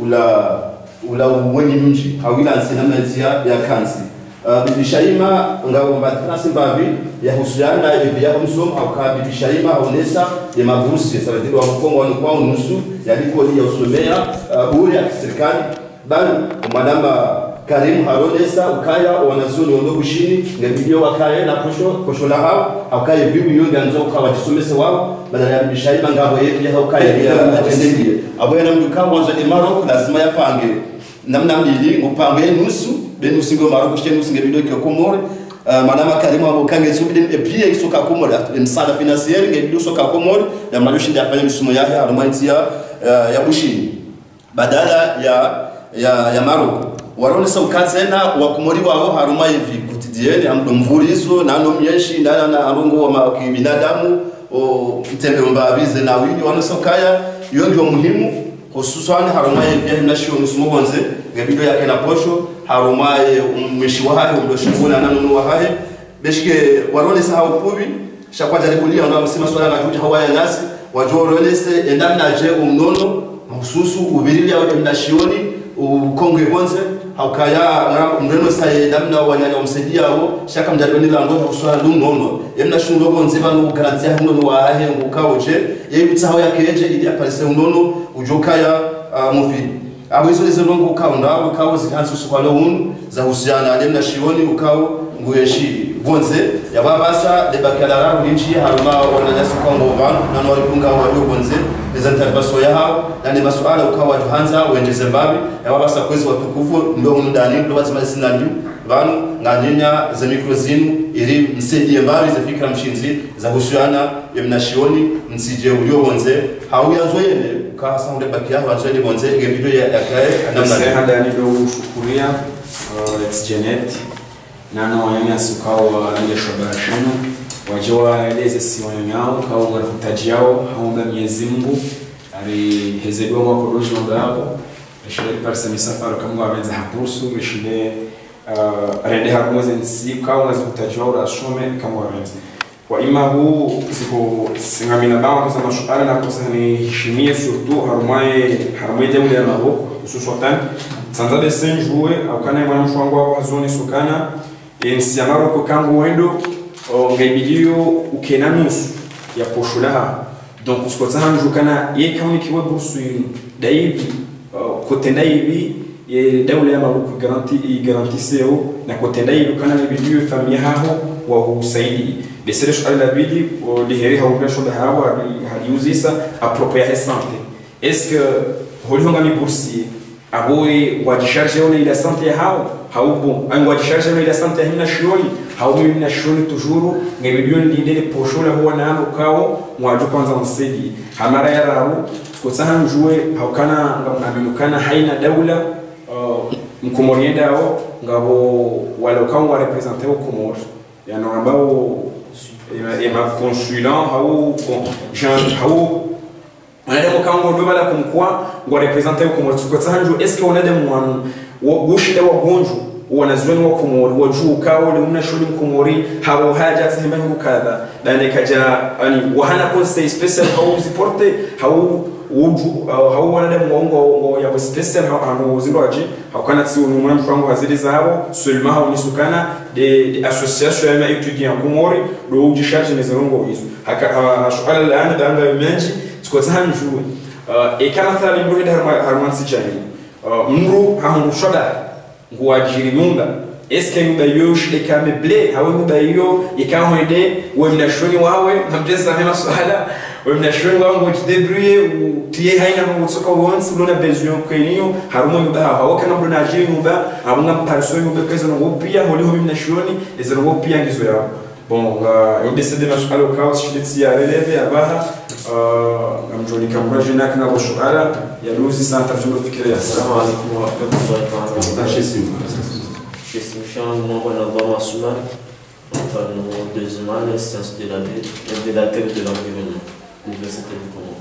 ula uweni mji au ila nsina menzia ya kansi. Bibi Shaima ngao mbatrasi mbavi ya husiana hivi ya msomo au ka Bibi Shaima honesa ya maburusi ça veut dire wa mkongo wa kwa nusu yaliko ya usomea bure ya serikali bali madama Karim Haronesa ukaya wanazuni ondo bushini ngebiyo wakaye na posho la hao akaye bibi yonga nzo kwa jisomese wao badala ya Bibi Shaima ngabo yetu ya ukaya ya atendie abo yana mduka mwanzo ni Maroc lazima yapange namna mbili upange nusu benu singo Maroc shenu singe bido kwa Komore madama Karim wakange zubide epia isoka Komore msala financier ngebido soka Komore na malushi ndio afanye msumo yake aromantia ya bushini badala ya Maroc waronesa ukazena wakumori wao haruma hivi kutidieni amdo mvurizo na no myeshi ndana na arongo wa binadamu o kitembea bize na wingi waronesa ukaya hiyo ndio muhimu hususan haruma hivi na shio nusumonze ngabido yake na posho haruma mmeshi wahaye ndio shingona na nunu wahaye beshike waronesa hao kubi shakwaja libulia ndio msema swala na kuja hawaya nasi wajoronese endana je umnono mahususu ubirili ya mnashioni ukongwe bonze haukaya mreno sai namna wanyanya umsaidia wao shaka mjaribani la ngoja kuswala nono yemna shundo bonze banu garantia nono wa ahe ukaoje yebitsa ho yakeje ili aparise nono ujokaya mufidi abo izo lezo longo ukaunda ukawo zikansu sukwalo hun za husiana yemna shioni ukawo nguyeshi bonze yababasa de bakalara ulinchi haruma wananyasi kongo banu na walipunga wa bonze ezanta baso yao na ni masuala ukawa tuhanza uendeze mbabi yababasa kwezi watukufu ndio ndani ndio lazima sinanyu banu nganyenya za mikrozinu ili msedi mbabi za fikra mshinzi za husiana yemnashioni msije uliobonze hauyanzoyene ukawa saunde bakia wanzoyene bonze ngebido ya kae namna sehanda yani ndio shukuria let's genet nana wanyanya sukawa ile shobarashano wajoa eleze siwanyo yao kwa ngataji yao haomba Mwenyezi Mungu ali hezedwa mwako rojo ngabo shule parsa misafara kama wabenza hapusu shule rende harmoze nsi kwa ngataji wao rashome kama wabenza kwa ima huu siku singamina dawa kwa sababu shuara na kwa sababu ni heshimie surtout harmoye jambo ya Maroc hususan sanza de Saint-Joué au kana mwana mshwangu wao hazoni sukana ensiamaro ko kangu wendo ngaibidio ukena nusu ya poshulaha donc uskotsa hanju kana ye kauni kiwe bursu daibi kotenda hivi ye dawla ya maruku garantiseo na kotenda hivi kana bidio familia hao wa usaidi beselesh ala bidi liheri haubesho da hawa hadiuzisa approprié santé est-ce que holihonga mi bursi aboy wajisharje ona ila santé hao haubo an wajisharje ona ila santé hina shoni haubo mina shoni toujours ngebidio ndinde poshola huwa na ukao mwaju kwanza msedi hamara ya rahu kutsaha njue haukana ngabunabinukana haina dawla mkomorienda hao ngabo wale ukao wa representer ukomor yana ambao ema consulant hau Jean hau anade mukango ndo bala kumkwa ngo representer ukomor kutsaha njue est-ce que onade mwana woshida wagonjwa wanazweni wa komori wajuu kao le mna shuli mkomori hawo haja zihimba hingu kadha dane kaja ani wahana konse special hau ziporte hau uju hau wanade mwongo ya special hau zindo aji hau kana tsi unumwana mfango hazili zao seulement hau nisukana de association ya étudiants komori do uji charge nezerongo hizo haka hashuala la anda danga yumenji tsikotsaha njue ekana thali mbuhida harmansi jani mru hangu shoda nguajiri nyumba eske nyumba yo shile kame ble hawe nyumba yo ikahode we mnashoni wawe namjeza hema swala we mnashoni wawe ngo débrouiller ou tie haina ngo tsoka wonsi lona besoin kwenio harumo nyumba hawo kana mbona ajiri nyumba abunga parso nyumba kezo ngo pia holi ho mnashoni ezo ngo pia ngizo yao bon yo décédé na swala kwa shitsi ya releve abaha ngamjoni kamba jina kana bo swala ya luzi santa fundo fikiria assalamu alaykum wa rahmatullahi wa barakatuh. Je suis Jean Mohamed Assoumane, enfin mon deuxième année sciences de la terre de l'environnement, Université du Congo.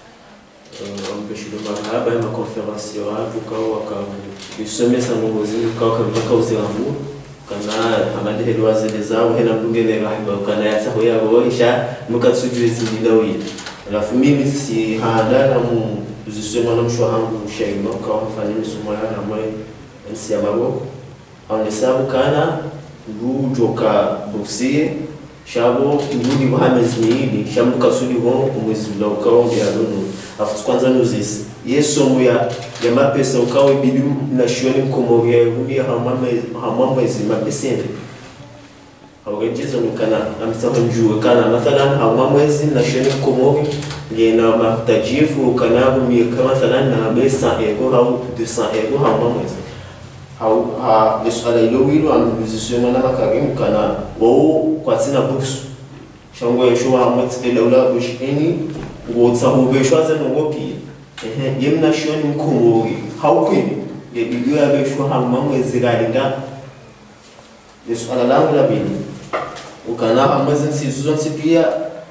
Mpeshi de Marhaba ma conférence ya tukao kusomea sana ngozi kwa uzirangu kana amande hedwaze dezao hena mbungene rahba kana ya saho ya boisha mukatsuju zindawili alafu mimi si hada na position na mshwa hangu shaima kwa mfano msomo ya mwe nsi ya babo anasabu kana rujoka boxie shabo ndudi Mohamed ni shamu kasudi ho umwezi la ukao ya nono afu kwanza nuzisi yeso muya ya mapesa ukao ibidi na shioni mkomoria huni hamamwezi mapesende awejeza mkana amsaho njue kana mathalan hamamwezi na shioni mkomori ngena matajifu kanabu miaka mathalan na besa ego au 200 ego hamamwezi au leswala ilo wilo amuzisema na makarimu kana wao kwa sina books shango yesho hamwezi daula bushini ngotsa hubeshwa zeno ngopi yemna shoni mkomori haukwini yebiyo yabeshwa hamamwezi galinga leswala langu la bini ukana hamwezi nsizuzo nsipia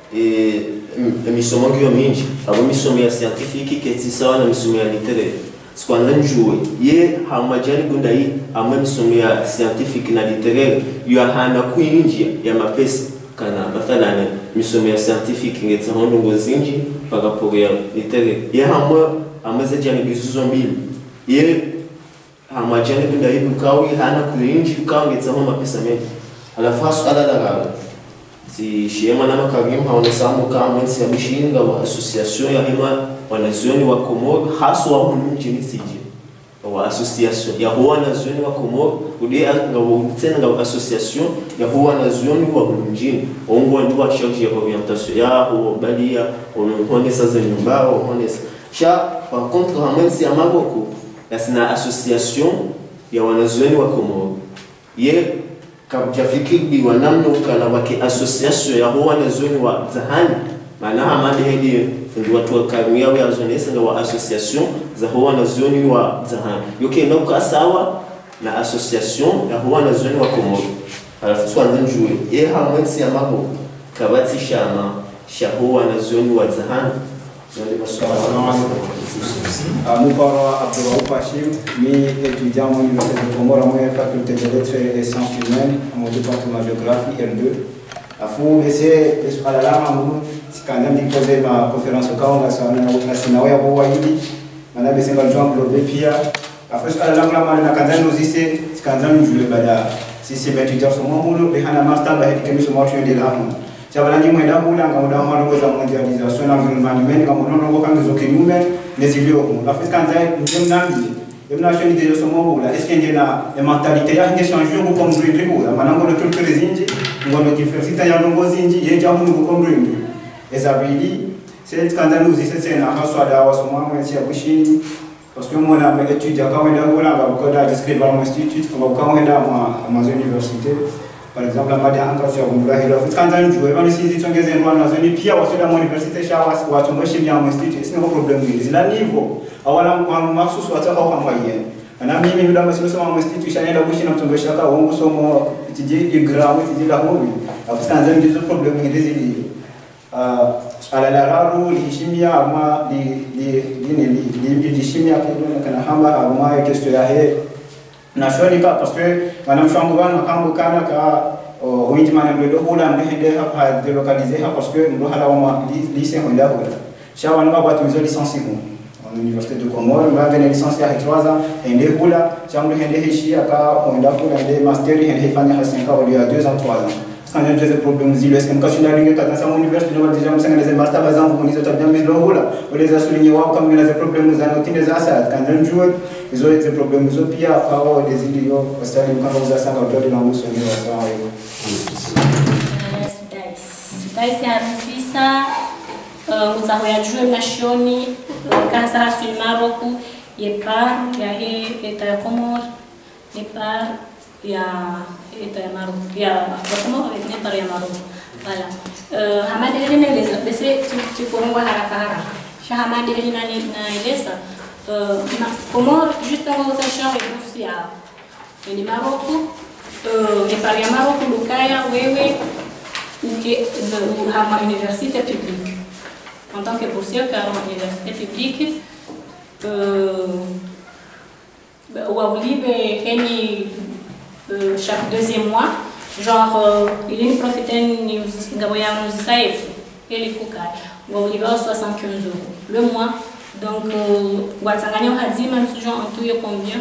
misomo ngiyo mingi abo misomo ya scientifique ketisa na misomo ya literaire skwanza njue ye hamajani gundai ama misomo ya scientifique na literaire yo hana kuinjia ya mapesa kana mathalan misomo ya scientifique ngetsa hondo ngozinji paka pogo ya literaire ye hamwa amaze jani bizuzo mbili ye hamajani gundai bukawi hana kuinji bukawi ngetsa hondo mapesa mengi alafu ala la si shema na makarimu haonesamu kama nsi ya mishinga wa association ya hima wanazuoni wa Komoro haswa hunu nchini sije wa association ya huwa wanazuoni wa Komoro udia tena nga association ya huwa wanazuoni wa hunu nchini ongo ndio charge ya orientation ya huwa bali ya ononesa za nyumba onesa sha par contre hamansi ya maboko ya sina association ya wanazuoni wa Komoro ye kabjafikiri wanamno kana wake association ya huwa wanazuoni wa Zahani maana hamadi hedi fundi watu wa karimia wa zonesa na wa association za huwa wanazuoni wa Zahani yoke ndoka sawa na association ya huwa wanazuoni wa Komoro alafu kwanza njue ye hamwensi ya mabo kabati shama shahuwa wanazuoni wa Zahani Moupara Abdoulaye Pachim, mi étudiant à l'Université du Congo, à la faculté de lettres et sciences humaines, à mon département de géographie R2. À fond, essayer de parler là, quand même, de poser ma conférence au cas où on a signé à Boaïdi, on a besoin de jouer en Pia. À fond, je parle là, on a quand même nous ici, quand même, nous jouons là. si c'est étudiant sur mon boulot et hana master ba hedi kemi sur mon de la mon chabala ni mwenda bula ngamuda hano za mondialisation environnement humaine ngamuda no kan zo kinume nezilio la fiskanza ndemnambi emnashoni de sur mon boulot est-ce qu'il y a une mentalité ya nge changer ko comprendre ko manango no culture zinji ngono diversité ya ndongo zinji ye jamu ko comprendre ezabili c'est quand nous c'est na haswa dawa so mwa mwenzi ya bushini parce que moi na étudier quand on est là on va inscrire à mon institut quand on est dans ma université par exemple la madia encore sur on va là quand on joue on si tu ngeze ndwa na zoni pia watu da université sha watu mweshi ya mon institut c'est un problème ni la niveau awala kwa maksus watu kwa moyen na mimi ndio mimi sio mon institut sha nenda bushini na mtongo shaka wangu somo tiji igramu tiji la hobi afu quand on dit problème ni des ala la raru liheshimia ama liheshimia kana hamba ama question ya he na shoni ka parce que madame Changouban kambo kana ka winti mana mdo hula mde ha délocaliser ha parce que mdo hala wa lycée honda hula shawa nga watu mizo licencié en université de Comores mba vene licencié à 3 ans ende hula chamdo hende heshia ka honda hula ende master hende fanya ha 5 ans ou 2 ans 3 ans quand j'ai des problèmes zile est-ce que quand je suis dans sa université je vais déjà me sentir des master bazan vous connaissez tout bien mais là on les a souligné wa comme il y a des problèmes aux années des assad quand je joue ils ont des problèmes aux pia par des idées parce que quand vous avez ça quand de l'angle sur le ça Daisi arufisa mutaho ya juu nashoni kansa sur Maroc yepar ya he eta ya Comores yepar ya eta ya Maroc ya Comores yepar ya Maroc voilà hamadi helina eleza bese tukorongwa haraka shahamadi helina na eleza Comores juste avant sa chambre bourse ya ni Maroc yepar ya Maroc lukaya wewe à ma université publique. En tant que boursier, car ma université publique, chaque deuxième mois, genre, il y a une profitaine à 75 € le mois. Donc, Watsangani Hadzim, même ce genre en tout, il y a combien?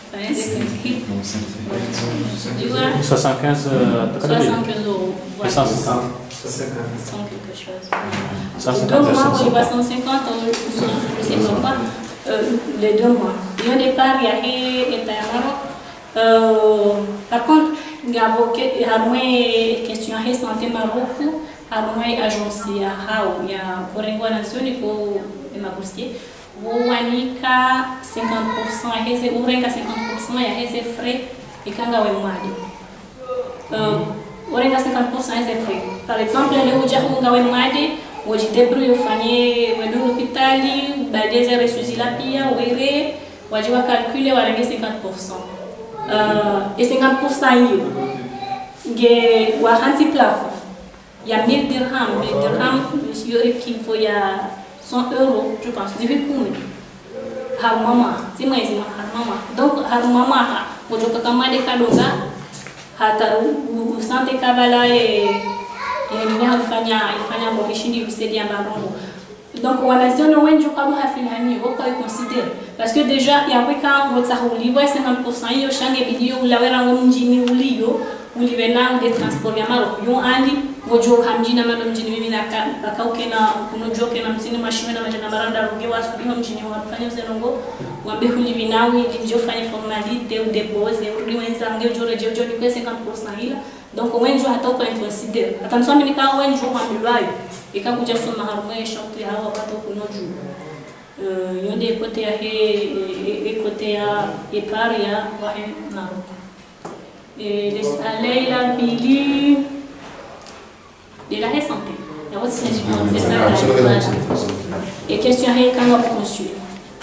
75 €. Voilà. 100 quelque chose. 2 mois, il va 150, je sais pas. Les 2 mois. Et au départ, il y a Maroc. Par contre, il y a une question de santé Maroc, il y a agence, il y a Orengo National pour les boursiers. Wanika 50% ya heze urenga 50% ya heze frais ikanga we mwadi urenga 50% ya heze frais par exemple leo uja hunga we mwadi woji debrouille ufanye wende hospitali badeze resuzila pia were waji wa calculer warenge 50% et 50% hiyo nge wa hanti plafond ya 1000 dirham yori kifo ya 100 €, je pense, du coup, harmama, c'est moi, c'est harmama. Donc, harmama, vous avez quand même des cadeaux là, vous sentez kabala et il y a un morishini, vous savez, donc, on a dit, on a dit, on va considérer. Parce que déjà, il y a un cas où vous avez 50%, il y a un vidéo où vous avez un mjini ulivena de transport ya Maroc yo andi wojo hamjina mando mjini mimi na akauke na kunojoke na msini mashime na majana maranda ruge wasubi mjini wafanya zenongo wambe hulivinawi lijofanya formalite ou depose uri wenza nge jore jojo ni pesa 50% ila donc wenjo hata uko consider attention mimi ka wenjo hambilwayo ikakuja soma harumwe shauti hawa watu kunoju yonde kote ya he kote ya eparia wa Maroc. Et Leila Billy de la santé. La haute c'est ça. Et question est quand on va consul.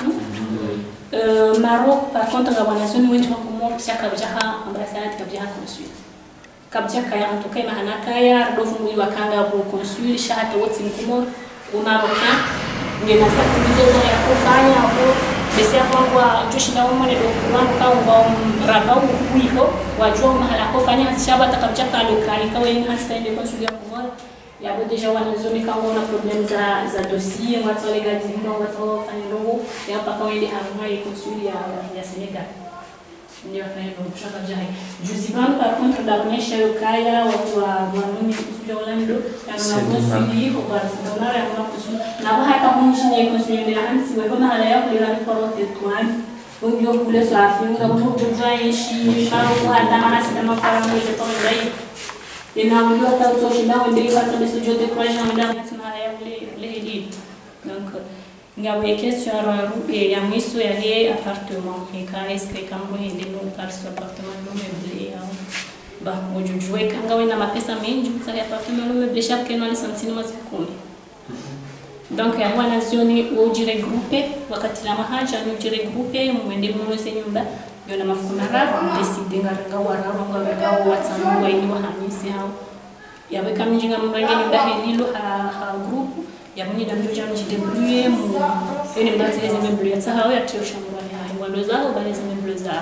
Maroc par contre la nation nous est comment ça kabjaha ambassade kabjaha consul. Kabjaha kaya en tout cas mahana kaya dofu mwili wakanga pour consul shahata wote mkumo au Marocain. Ngena certificat ya kufanya hapo besi kwa tushinda umone wangu kwa rabau huiko wajua mahala kufanya shaba takabchaka lokali kwa yeye hasa ndio consul ya Comores ya bo deja wanazoni kama una problem za dossier watu legalismo watu fanya ndogo ya paka wende haruma ya consul ya Senegal ndio hayo kushaka jahi juzi bana par contre d'aonyesha ukaya watu wa mwanuni kusudia Orlando na mwanzi kwa Barcelona ya mwanzo na hata kumshinda ikosudia hansi wewe kama hala yako ile report twani ndio kule safi ndio kujua ishi au hata hasi kama fahamu ile kwa ndani ina ndio hata utoshinda ndio hata basi jote kwa jamii ndio hala yako ile ile donc ngawe question rupe ya mwiso ya le appartement eka eske kambo hende no par so appartement no meublé ba mojujue kangawe na mapesa mengi msaka appartement no meublé chaque no alisantini mazikumi donc ya mwana zioni ujire groupe wakati la mahaja ni ujire groupe mwende mwese nyumba ndio na mafunara decide ngaranga wararo ngabega watsamu wa ini wa hamisi hao yawe kamjinga mbange nyumba henilo ha groupe yamuni ndio jamu jidebrouiller mu ene mbati les meubles ça hawa ya tio shamba ya walo zao bali za meubles za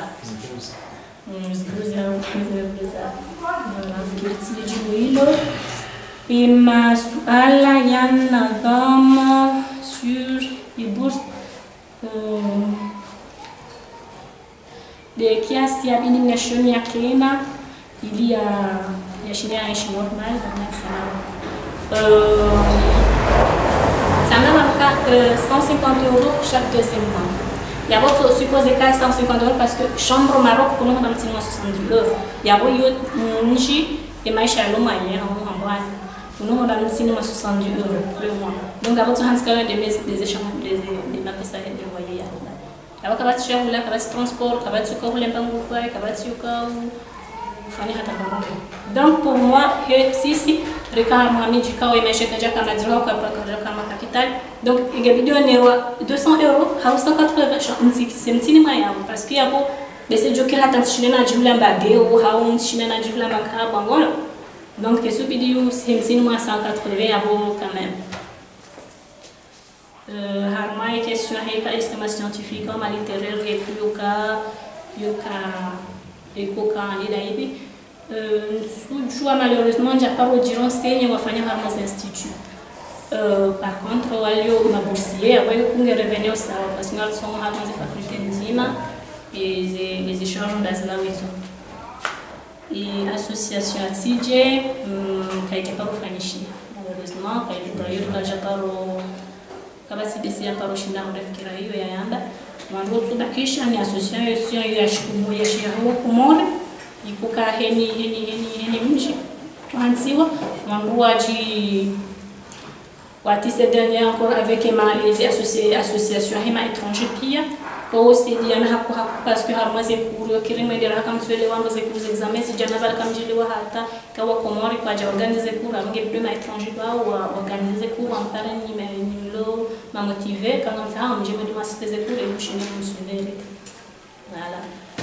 meubles za na fikiri jibu hilo ima suala ya nadhama sur les bourses de kiasi ya elimination ya klima ili ya shinia ishi normal na sana ça m'a marqué 150 € chaque deuxième mois. Il y a votre supposé cas 150 € parce que chambre au Maroc pour nous on a 70 €. Il y a eu nji et maisha ya loma yenyewe en bas. Pour nous on a 70 € le mois. Donc avant de faire des échanges des mapesa de loyer ya. Ya wakati cher la kabati transport, kabati kwa ule mpango kwa kabati kwa fanya hata pamoja. Donc pour moi si Reka Mohamed Jikao imeshika jaka madro kwa kama capital donc ingabidi onewa 200 € au 180 c'est maya parce que hapo bese jokira hata tshina na jumla mbade au tshina na jumla banka bangona donc que subidi u c'est moi 180 hapo quand même harmai question heka estima scientifique comme littéraire et yuka ekoka ila hivi sujua malheureusement j'ai pas redire enseigne wafanya harmas institut par contre walio maboursier abayo kunge revenir sawa parce que nous sommes harmas faculté nzima et les échanges dans la maison et association ATJ kaite pa kufanyishia malheureusement kaite brayo kaja paro kabasi desi paro shinda mrefikira hiyo ya yanda mwanzo tudakisha ni association ya shikumu ya shiraho kumore ikuka heni mji wanziwa wanguaji watise dernier encore avec les associations hema étranger pia kwa aussi diana hapo parce que harma zekuru kirime dira kama tuele wango zekuru examen si jana bala kamjili wa hata kawa komori kwa ja organiser cours avec plus ma étranger ba ou organiser cours en parrain ni lo ma motiver quand on ça je me demande si des cours et je me souviens voilà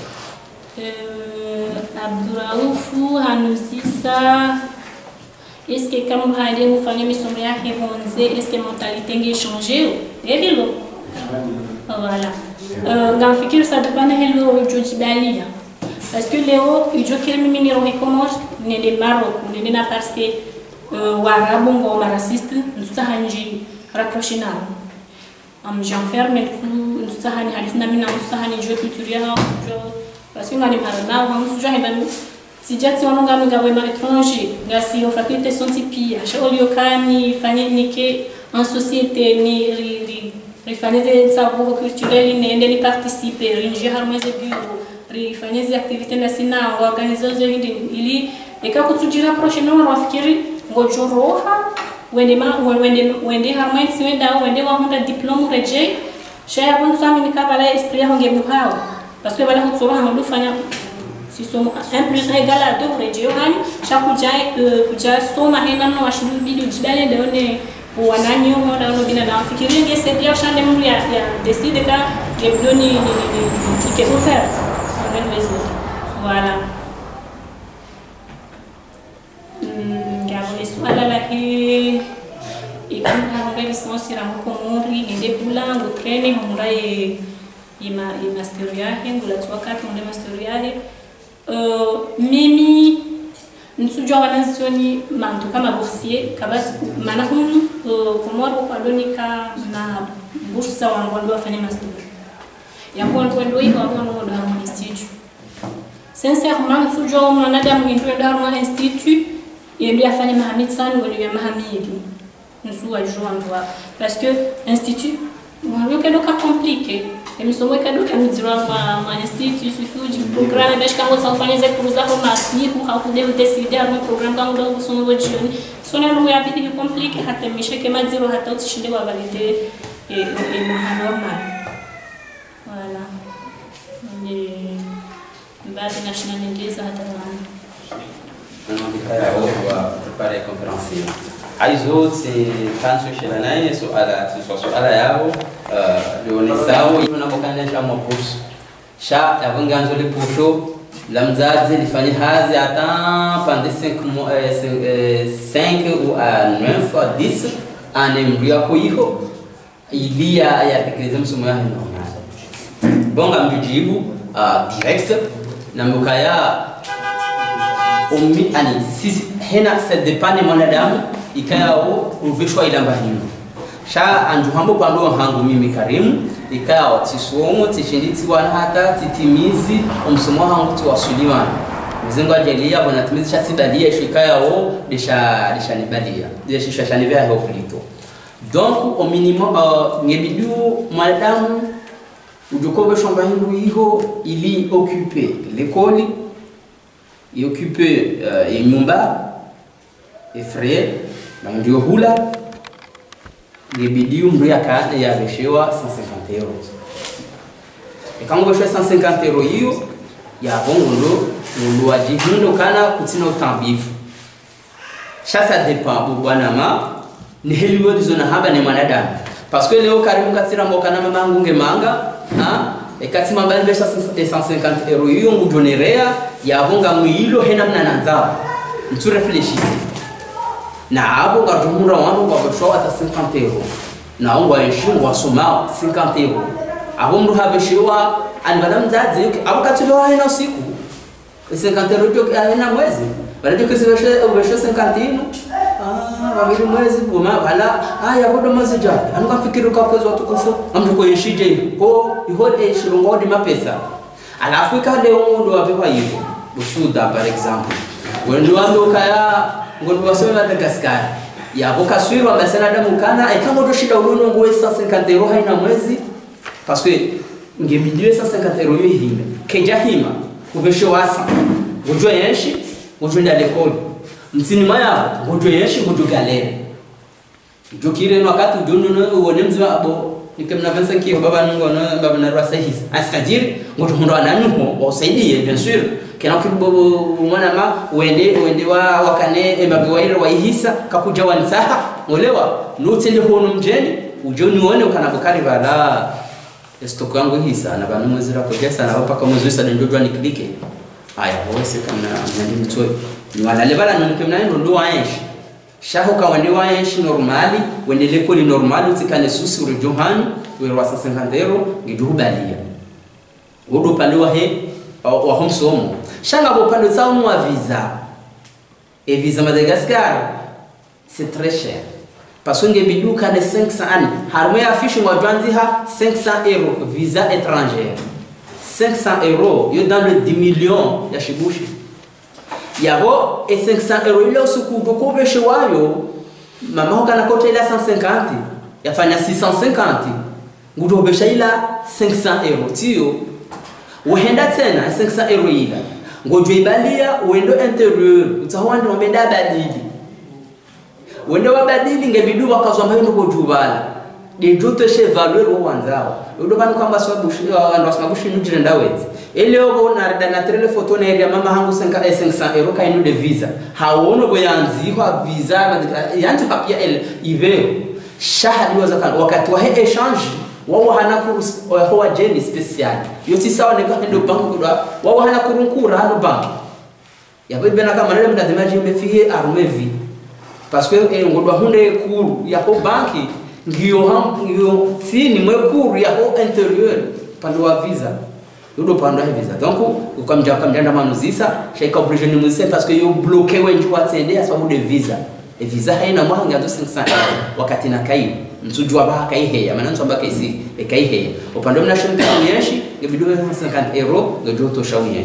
Abduraouf Hanusisa est-ce que quand vous allez vous faire mes sommets à répondre est-ce que mentalité ngi changer et bilo voilà dans fikir ça dépend de hello joji balia parce que leo ijo kirimi miniro hikomo ne de Maroc ne na parce que warabu ngo marasiste nsahanji rapprochina am j'enferme tout nsahani halina mina nsahani jo culturel parce que ngani parana vamos já ainda si já tinha um gamin gawe mais étranger gasi o faculté scientifique a olio kani fanye nike en société ni rifanye des savoirs culturels ni ende ni participer rinji harmonize bureau rifanye des activités nacional organizer ili ekakutujira prochaine wafikiri ngojoroha wende harmonize wende wa hunda diplôme reje shaya bon sami ni kabala esprit hange buhao parce que voilà on sera en faire si sommes 1 plus 1 égale à 2 pour dire chaque kuja soma hena no washindu video jidale de one wananyo moda no bina na fikiri nge c'est bien chande mu ya décide ka gebloni ni que vous faire avec les autres voilà ngabo swala la hi ikamba licence ira mkomori ende bulango training mungaye ima master yahe ngula twakati ndio master yahe mimi nsujwa wanazoni mantu kama boursier kabati maana hunu komoro kwa donika na bursa wangu ndio afanye master ya kwa ndio hiyo hapo ndio ndo institute sincèrement toujours mwanadamu ndio mu institut il a fallu mahamid sana wala mahamidi nsu ajua ndo parce que institut mwanzo kado ka compliqué et misomo kado ka mizira ma institut sufu de programme bash kama utafanya kuruza kwa masni kwa hakudeu decider un programme kama ndo kusoma wajoni sona ndo ya bidi compliqué hata misha kama zero hata utishinde wa valide et normal voilà ni base nationalité hata on va préparer la conférence. Aizo tanso shilanaye suala yao lionesao tunapokandesha mapuso sha yavanganzo le pusho la mzazi lifanye hazi hata pendant 5 ou à 9 à 10 anemria kuiho ilia ya tekeleza msomo yake normal bonga mjibu direct na mukaya ani sisi hena ça dépend de mwanadamu ikayao uvishwa ilamba hino sha anjuhambo pando hangu mimi Karimu ikayao tisuomo tishinditi wana hata titimizi umsomo hangu tuwasuliwa mzengo ajelia bwana timizi cha sibalia shikayao lisha nibalia lisha shanivia hapo kulito donc au minimum ngebidu mwanadamu ujokobe shamba hino hiho ili occuper l'école et occuper nyumba effrayé ndio hula ngebidiu mndu yaveshewa 150 euros ikangosha 150 euros hiyo ya bongo ndo wajihundo kana kutina utambifu shasa dépend bwana ma ni heliwo zona haba ni mwanadamu parce que leo Karimu katira mbokana mama ngunge manga ekati mambali besha 150 euros hiyo ngudonerea ya bonga mwilo hena mnananza mtu réfléchissez na abo ngadumura wangu kwa bashwa ata 50 euros na ongo yeshingo wasoma 50 euros abo mru habeshiwa anibada mzazi yuke abo katilo haina usiku 50 euros yuke haina mwezi bali yuke sibesha 50 wabiri mwezi buma bala yabodo mazija anukafikiri ukakweza watukufu amtuko yeshije ko ihode shirungo di mapesa alafu ikade umuntu wabewa yibo busuda par exemple wendo wando kaya ngondo wasome Madagascar yabo kaswirwa ngasena damu kana ikango doshida uruno ngwe 150 euros haina mwezi parce que ngemidie 150 euros yihime kenja hima ubesho wasa ngojwa yenshi ngojwa ndale kodi mtini maya ngojwa yenshi ngojwa galere jokire no wakati ujono uone mzima abo nikemna vensa ki baba ngono baba na rasa hisi c'est-à-dire ngojwa ndo ananuho usaidie bien sûr kena kibobo mwana ma wende wakane emabiwaire waihisa kakuja wansaha ngolewa nutende hono mjeni ujoni uone ukanabukari bala stoko yangu hisa na banu mwezi rako jesa na paka mwezi wisa ndio ni klike haya wose kana nani mtoi ni wanale bala nnikemna ndo waenshi shaho ka wende waenshi normali wende lekoli normali utikane susi uri johani wero wasa 50 euro ngijubalia wodo pale wa homsomo shanga bopando tsamu wa visa et visa Madagascar c'est très cher parce que ngebiduka ne 500 ani harmo ya affiche wa jwanzi ha 500 euros visa étrangère 500 euros yo dans le 10 millions ya shibushi yabo et 500 euros ile usuku dokobeshe wayo mama hokana kote ila 150 yafanya 650 ngudobesha ila 500 euros tio uhenda tena 500 euro ila ngojwe ibalia uendo interieur utahwanda wamenda badili uendo wabadili ngebidu wakazwa mbayo ngojubala dejote che valeur wanzao udo banu kwamba sababu ndo asmabushi nujire ndawezi eleo na rada na trele photo na area mama hangu 500 euro kainu de visa hawono boyanzi kwa visa yanti papia iveo shahadi wakati wa exchange wao hana kuwa jeni special yoti sawa ne kwa ndo bank kwa wao hana kurunkura hano bank yabe na kama nale mnademaji mefie armevi parce que ngodwa hunde kuru yako banki ngiyo sini mwekuru yako interieur pando wa visa yodo pando ya visa donc ukamjanda manuzisa shaika obligé ni muse parce que yo bloqué wenji watende sababu de visa e visa haina mwanga ndo 500 wakati na kai msujua ba kaiheya maana nsomba kaisi kaiheya upande mna shamba yenshi ngebidu 50 euro ngejo to shawu yenshi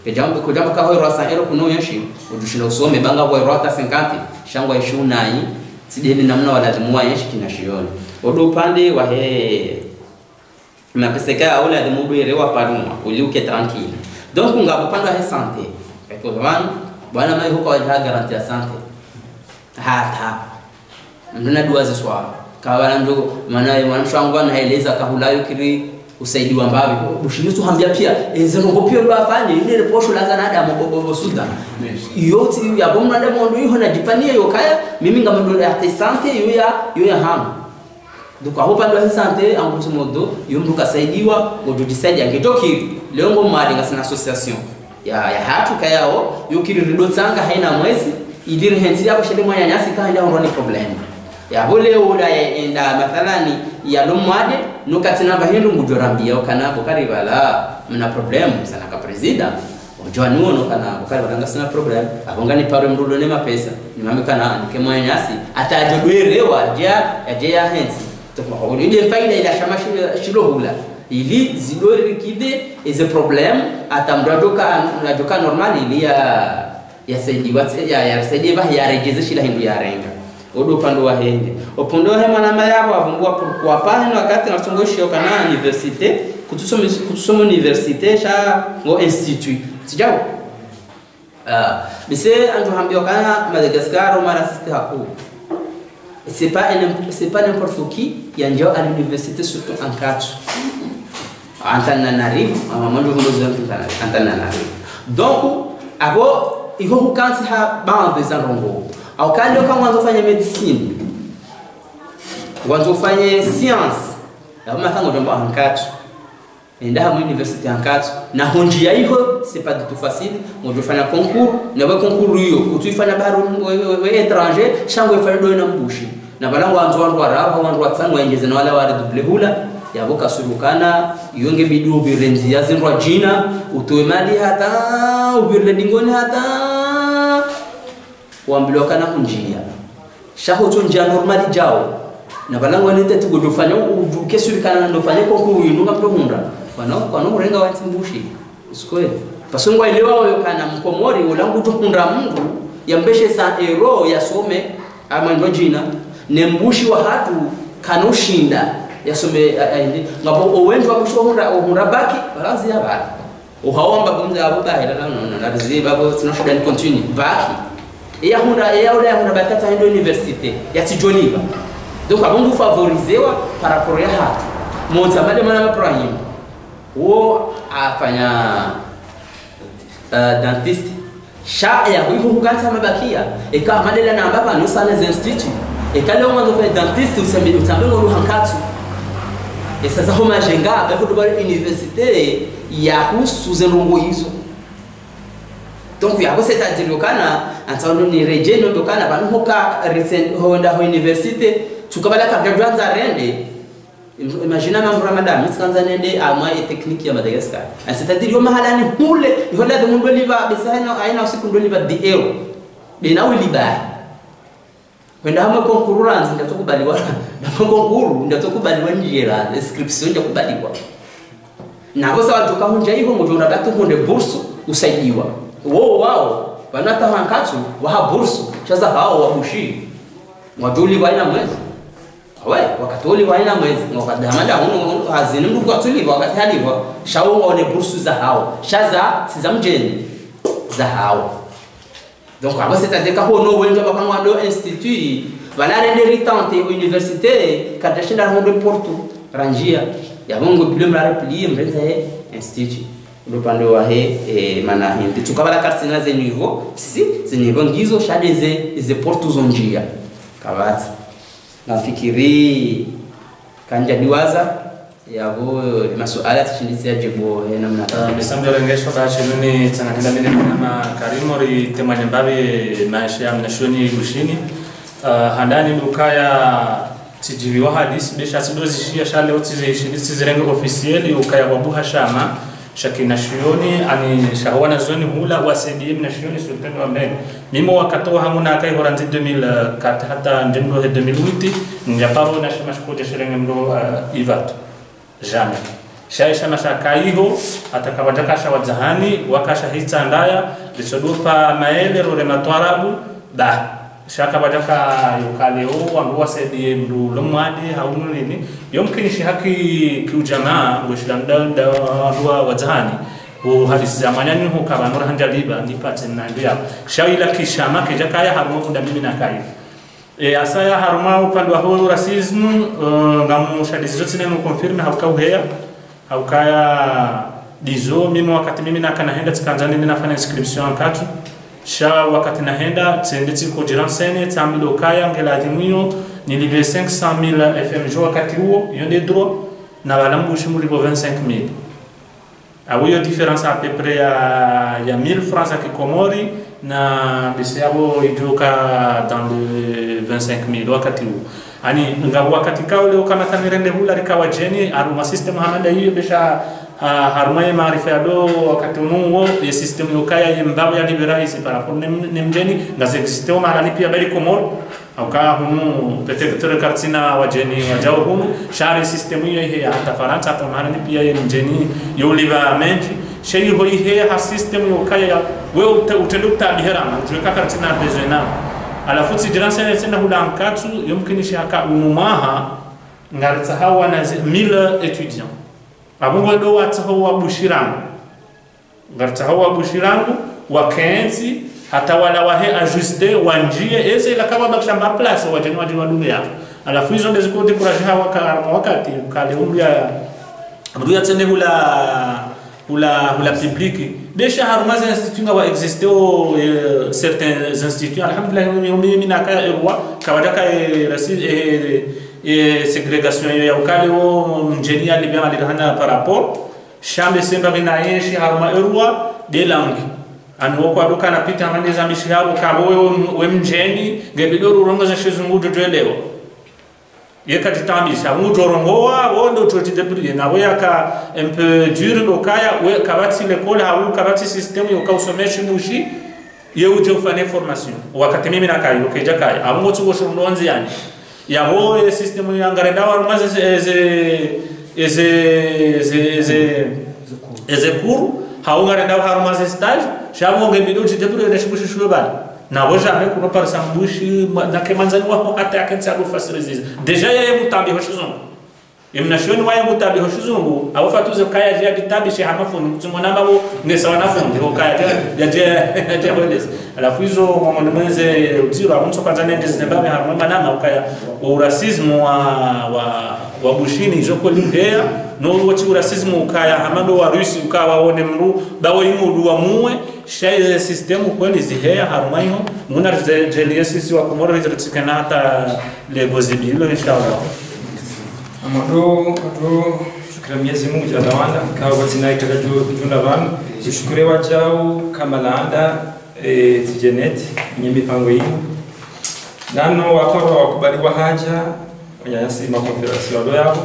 kujamba ka hoiro 100 euro kuno yeshi udushinda usome banga kwa rota 50 shangwa ishu nai sideni namna walazimu yeshi kinashioni odo upande wa he mapeseka aula de mudu erewa paruma uliuke tranquille donc ngabo pande wa santé eko bwana mai huko wa garantia santé hata mna dua za swala kawana ndo maana mwanamshangu anaeleza kahulayo kiri usaidiwa mbavi bushinitu hambia pia ezengo pia ndo afanye ile posho laza na adamu bobo suda yote ya bomna adamu ndo hiyo na jipania yokaya mimi ngamdo ya santé yo ya hamu donc aho pande ya santé ambuso modo yo ndo kasaidiwa modo jisaidia ngetoki leo ngo mali ngasina association ya hatu kayao yokiri rido tsanga haina mwezi idiri henzi yako shele mwanya nyasi kaenda ndoni problem ya bole ola enda mathalani ya lomade no katina bahendo ngujorambia kana bokari bala mna problem sana ka president ojwani wono kana bokari banga sana problem abongani paro mrudo ne mapesa ni mame kana ke mwanya nyasi atajodwerewa ya henzi to kwa ile faida ila shama shilohula ili zidori kide is problem atamdoka normal ili ya saidiwa ya saidiwa ya rejesha hindu ya renga odo pando wa hende opondo he mwana mayabo avumbua kwa pano wakati nasongoshi kana université kutusoma université sha ngo institut sijao bise anjo hambio kana Madagascar mara siste hapo c'est pas n'importe qui yanjo à l'université surtout en quatre Antananarivo amamondo Antananarivo donc abo iko hukansi ha baadhi za rongo au kale kama wanafanya medicine wanafanya science na mathango ndio hankatu enda mu university hankatu na honjia hiyo c'est pas du tout facile on doit faire concours na ba concours hiyo kutuifanya baro we étranger shango ifanye do na mbushi na balango wanzo araba wanzo watsango engeze na wale wa double hula yaboka surukana yonge bidu birenzi yazinrwa jina utoe mali hata ubirle dingoni hata wambiloka na kunjia shaho tonja normali jao na balango nete tugodofanya uduke surukana ndofanya konkuru yinunga prohunda kwano renga wa timbushi uskoe pasongwa ilewa wewe kana mkomori ulangu tuhunda mungu yambeshe sa euro yasome ama ndo jina nembushi wa hatu kanoshinda yasome aindi ngabo owenzo akushohunda ohurabaki balazi yaba uhaomba bumza abo bahira na riziba bo tunashuda ni continue baki ya hunda batata ndo université ya tijoniba donc abongo favorisewa par rapport ya hatu monza bale mana Ibrahim wo afanya dentiste sha ya huko hukanza mabakia eka madela na baba no sana institute ekale mwanzo fa dentiste usambe ngo hankatu sasa homa jenga bako bari université ya husu zenongo hizo donc ya bose tajirokana antaondo ni rejeno dokana banu hoka recent honda ho université tukabala ka graduanza rende imagine mambo Ramadan mtsikanza nende ama technique ya Madagascar c'est-à-dire yo mahala ni hule yola de mundo liba besana aina usiku ndo liba di euro bena uliba wenda hama konkururanzi ndatokubaliwa na konkuru ndatokubaliwa njira description ndakubaliwa nabo sawa tukahunja hiyo mujura batukunde bursu usaidiwa wao banata hankatu wa bursu chaza hao wabushi mwaduli baina mwezi awe wakatoli baina mwezi ngokadamanda huno hazini mdu kwatuli wakati haliwa shawo one bursu za hao chaza sizamjeni za hao donc abo c'est-à-dire que no wenjo bakangwa do institut banare de ritante université kadashinda hondo porto rangia ya bongo bilem la replier mrenza institut ndo pande wa he mana hindi tukabala karsina ze niveau si ze niveau ngizo shade ze porto zonjia kabati nafikiri kanja diwaza yabo masuala tishindisia jibo namna bisambe rengesho bashini tsanakenda mine kama karimori temanya babe maisha mnashoni gushini handani dukaya tijiwa hadisi besha sidozi shia shale otizi zirenge officiel ukaya wabuha shama shakina shioni ani shawana zoni hula wasedi mnashoni sultani wa mbele mimo wakatoa hamuna kai horanzi 2004 hata ndendo 2008 njaparo na shima shikoje shirenge mdo ivato jamais shaisha mashaka hiyo atakabajaka shawadzahani wakasha hitandaya lisodupa maele rore matwarabu da shaka bajaka yukaleo wangu wasaidie mdu lomwadi haunu nini yomkini shihaki kiujamaa ngoshilamda dwa wadzahani hadisi zamanyani hukaba nura hanjaliba nipate nambia shawila kishama kejakaya harumo kunda mimi na kai asaya haruma upande wa huo racism ngamu shadisi zote neno confirm haukauhea haukaya dizo mimi wakati mimi nakanahenda tikanzani ninafanya inscription katu sha wakati nahenda tsendeti ko jiransene tamilo kaya ngela dimio nilibe 500,000 FM wakati huo yonde droit na walambu shimuli bo 25,000 awiyo différence à peu près ya 1000 francs à Komori na bisiabo ijoka dans le 25,000 wakati huo ani ngabu wakati kao leo kama tanirende hula likawa jeni aruma system hamada hiyo besha haruma ya maarifa ya do wakati mungo ya system yokaya yembabu ya liberalize para pour nemjeni ngaze system maana pia bali Komori au kaa humu peut-être kartina wajeni wajao humu shari system hiyo ya tafaranta hata maana pia yemjeni yoliva menji shei hoi ha system yokaya wewe utenduka biherama tuweka kartina bezena alafu tijiransa tena hulankatu yumkini shaka umumaha ngarita hawa na 1000 étudiants abungo do watahawa bushirangu ngarita hawa bushirangu wakenzi hata wala wahe ajuste wanjie ese la kama bakshamba place wajeni wa dunia alafu hizo ndizo kote kuraje hawa wakati kale umya tende hula public déjà haruma za institut wa existé certains instituts alhamdulillah mimi naka roi kawadaka ségrégation ya ukale wo mjeni alibia alihana par rapport chambre semba binayeshi haruma roi de langue anwo kwa duka napita ngande za mishiharo kabo we mjeni ngebidoro rongo za shizungu joelewa yeka jitambisha mujorongoa wondo utotidebrie na weka un peu dur lokaya we kabati l'école hawu kabati system yoka usomeshi mushi ye uje ufane formation wakati mimi nakayo kejakaya abungo tugosho ndonzi yani yabo system yangarenda warumaze eze kuru hawu ngarenda harumaze stage shabo ngebido jidebrie na shibushu bali na hoje a com para sambushi na que manzani wa até a quente água faz resistir déjà é mutabi hoshizungu imnashoni wa mutabi hoshizungu au fatuze kaya je bitabi shi hamafuni tumona babo ngesa wanafundi ho kaya je holes alafu hizo mwanameze utiro amunso kwanza nende zinembabe haruma nama ukaya o racismo wa bushini joko lindea no wati racismo ukaya hamando wa rusi ukawa one mru bawo imudu wa muwe shay system kweli zihea harumayo muna jelia sisi wa Komoro rizikana hata legozibilo inshallah amado shukran Mwenyezi Mungu jadawanda kawa batina itakajo junda bana shukure wajao kamalanda tijenet nyimbi pango hii nano wakoro wakubaliwa haja wanyasi makonferensi wado yao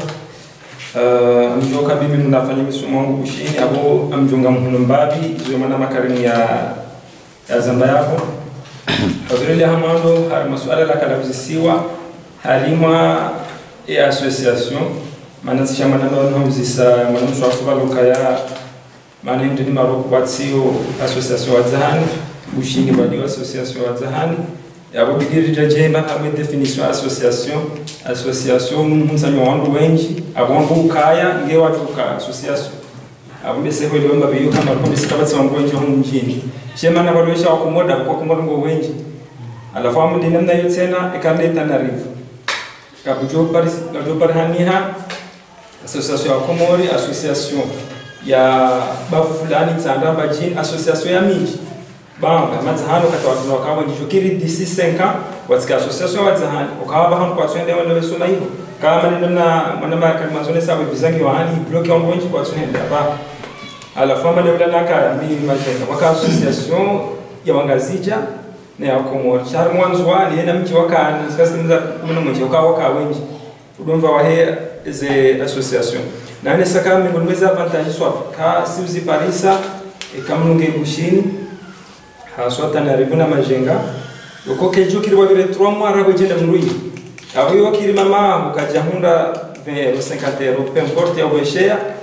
amjoka bibi mnafanya misumo wangu kushini abo amjonga mhuno mbabi zomana makarimu ya zamba yako hadhirili hamando hari masuala la kalabizisiwa halima ya association manazisha manano nhamzisa manamsho asuba lokaya manende ni maroko batsio association wadzahani bushini badiwa association wadzahani yabo bigirira jemba hamwe definition association munsanyo wangu wenji abongo ukaya nge watu ka association abo bese ko lomba biyo kama ko bisikabatsi wangu wenji ho mjini shema na balwesha wakumoda kwa kumoda ngo wenji alafu amu dinamna yotena ikaleta na rivu kabujo par haniha association ya Komori association ya bafulani tsanda bajin association ya miji banga mazahano kata watu wakawa njukiri disi 5 watika association wazahani ukawa bahan kwa twende wale wesoma hiyo kama ni namna mazone sababu bizangi wahani block on wengi kwa twende hapa alafu mama ndio naka mimi majeka waka association ya wangazija na ya Komori shar mwanzo wali na mji waka sikasimuza kuna mji waka wengi udomva wahe ze association na ne saka mingomeza avantage swafi ka siuzi parisa ekamnunge bushini haswata na ribuna majenga uko kejo kirwa bire 3 mois ragojenda mruyi abiyo kiri mama ukajahunda 50 € peu importe ya weshea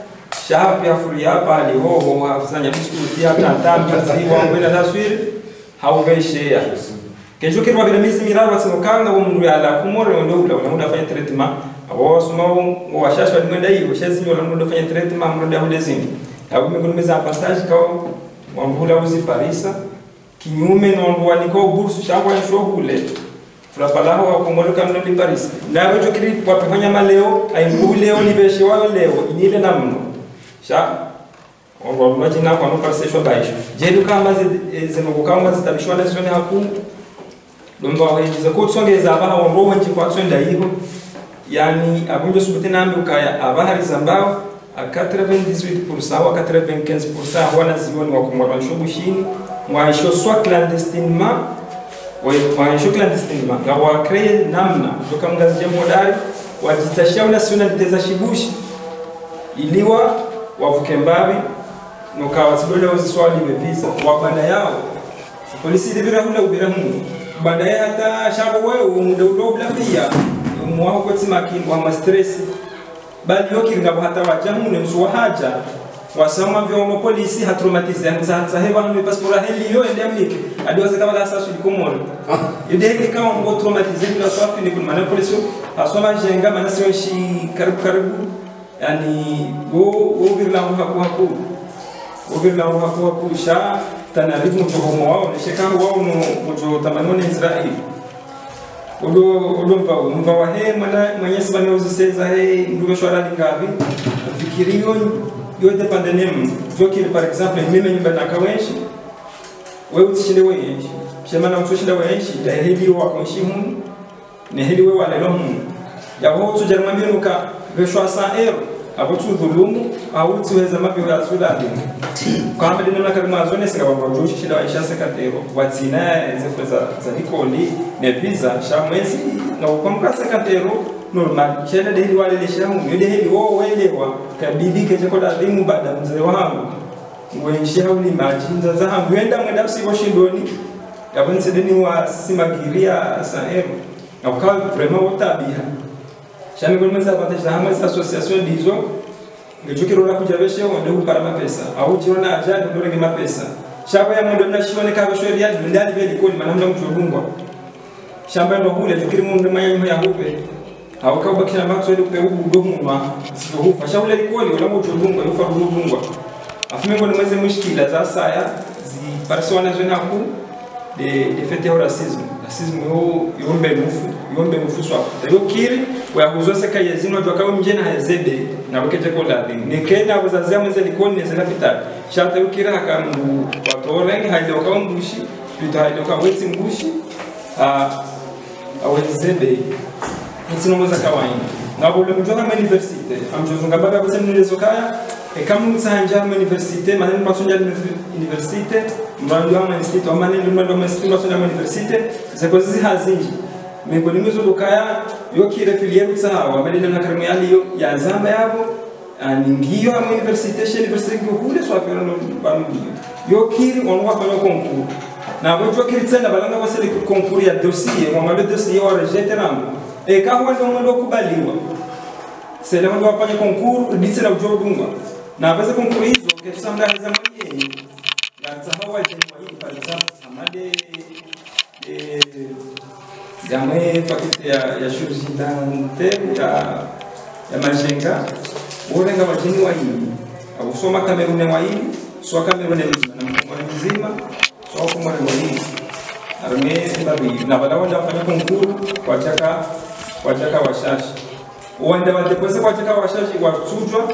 shapi afuria pale hoho hafanya biskuti hata tambi ziwa ngwena taswiri haungaishia kesho kirwa bila mizi miraba basimukanga wo mundu yala kumore ndo unafanya treatment abo suma wo washashwa ngenda hiyo shazinyo la ndo fanya treatment mroda hule zini abo mikonomeza avantage kao wambula uzi parisa kinyume ndo waniko bursu shangwa shogule fulapalaho wa kumore kamno li parisa na wejo kiri kwa fanya maleo aimbule leo libeshe wao leo inile namno sha wajina kwa nuka sesho baisho jedu kama zinokukama zitabishwa na sio haku domba wahiza ko tsongeza abaha wongo wenji kwa tsonda hiyo yani abunjo subute nambe ukaya abahari zambao a 98% wa 95% wana zioni wa kumwa shobushini mwaisho soit clandestinement mwaisho clandestinement gawa cree namna toka mgazi ya modari wajitashia nationalite za shibushi iliwa wavuke mbabi nukawa tibole uziswali visa wabanda yao polisi dibira hula ubira mungu banda ya hata shabo wewe umudo bila pia muwao kwa timaki wa stress bali yoki ngabo hata wajamu ne msuwa haja wasama vyo polisi hatraumatize hata hewa ni passport heli yo ende amnike adiwase kama la sasu dikomoro yode heli kama mbo traumatize bila swafi ni kuna polisi asoma jenga manasio shi karibu yani wo birla hapo ubirla hapo sha tanarifu mtohomo wao ni shekaru wao mjo tamanoni Israeli odo mva he mwenyezi bana uziseza he ndume shwara lingavi fikirio yo depende nem joki par exemple mimi nyumba na kawenshi wewe utishinde wewe shema na utishinde wewe da heli wa konshimu ne heli wewe wale lomu ya wao tujarmambia nuka veshwa 100 euro abo tudhulumu au tuweza mabio ya Sudan kama dina na kama zone singa bambo shida Aisha sekatero watina zefeza za nikoli ne visa shamwezi na ukomka sekatero normal chele deli wale le shamu yule heli wao welewa kabidi keje koda dimu baada mzee wangu ngwenshi hauli majinza za hangu yenda mwenda sibo shindoni yabonse deni wa simagiria saero na ukawa vraiment wotabia shami kwa meza avantage za hama association dizo ngechukiro na kujabeshe wende upara mapesa au jirona ajali ndorege mapesa shamba ya mwendo na shione ka sheria ndali vile koni manamna mjodungwa shamba ndo hule jukiri mundu manya ya hupe au ka bakina macho ile upe udumwa sio hufa shaule likoni wala mjodungwa yufa udungwa afime kwa mweze mushkila za saya zi persona zona ku de fete au racisme yombe mufu swa yo kiri wa huzose kayezino jwa kawo mjena hazebe na wakeje ko la ding ne kenya wazazi mwenze likoni ne zalapita shata yo kira akamu watorengi haide kawo mbushi pita haide kawo wetsi mbushi awezebe nsino moza kawaini na bole mjona ma universite amjozunga baba kwa senu lezo kaya kama mtsanja ma universite maneno masonja universite mrando wa institute wa maneno mrando wa institute masonja universite zekozi hazinji mekolimizo dokaya yoki refilier tsawa badala na karmu yali ya zamba yabo ningiyo ama universite kule so afero no bambi yoki onwa fanya concours na bojo kiritsenda balanga basele concours ya dossier wa mabé dossier wa rejeter nambo ka huwa ndo kubaliwa sele ndo wafanya concours disela ujodunga na baza concours hizo kesamba hizo mwenyewe ya tsahawa jeni kwa example amade Gamay faculté ya chirurgie dentaire ya Majenga worenga wajini wa hii au soma Cameroon wa hii so Cameroon mzima so kwa wa hii arme babi na wala wafanya concours kwa chaka washashi uende wadepoze kwa chaka washashi wasujwa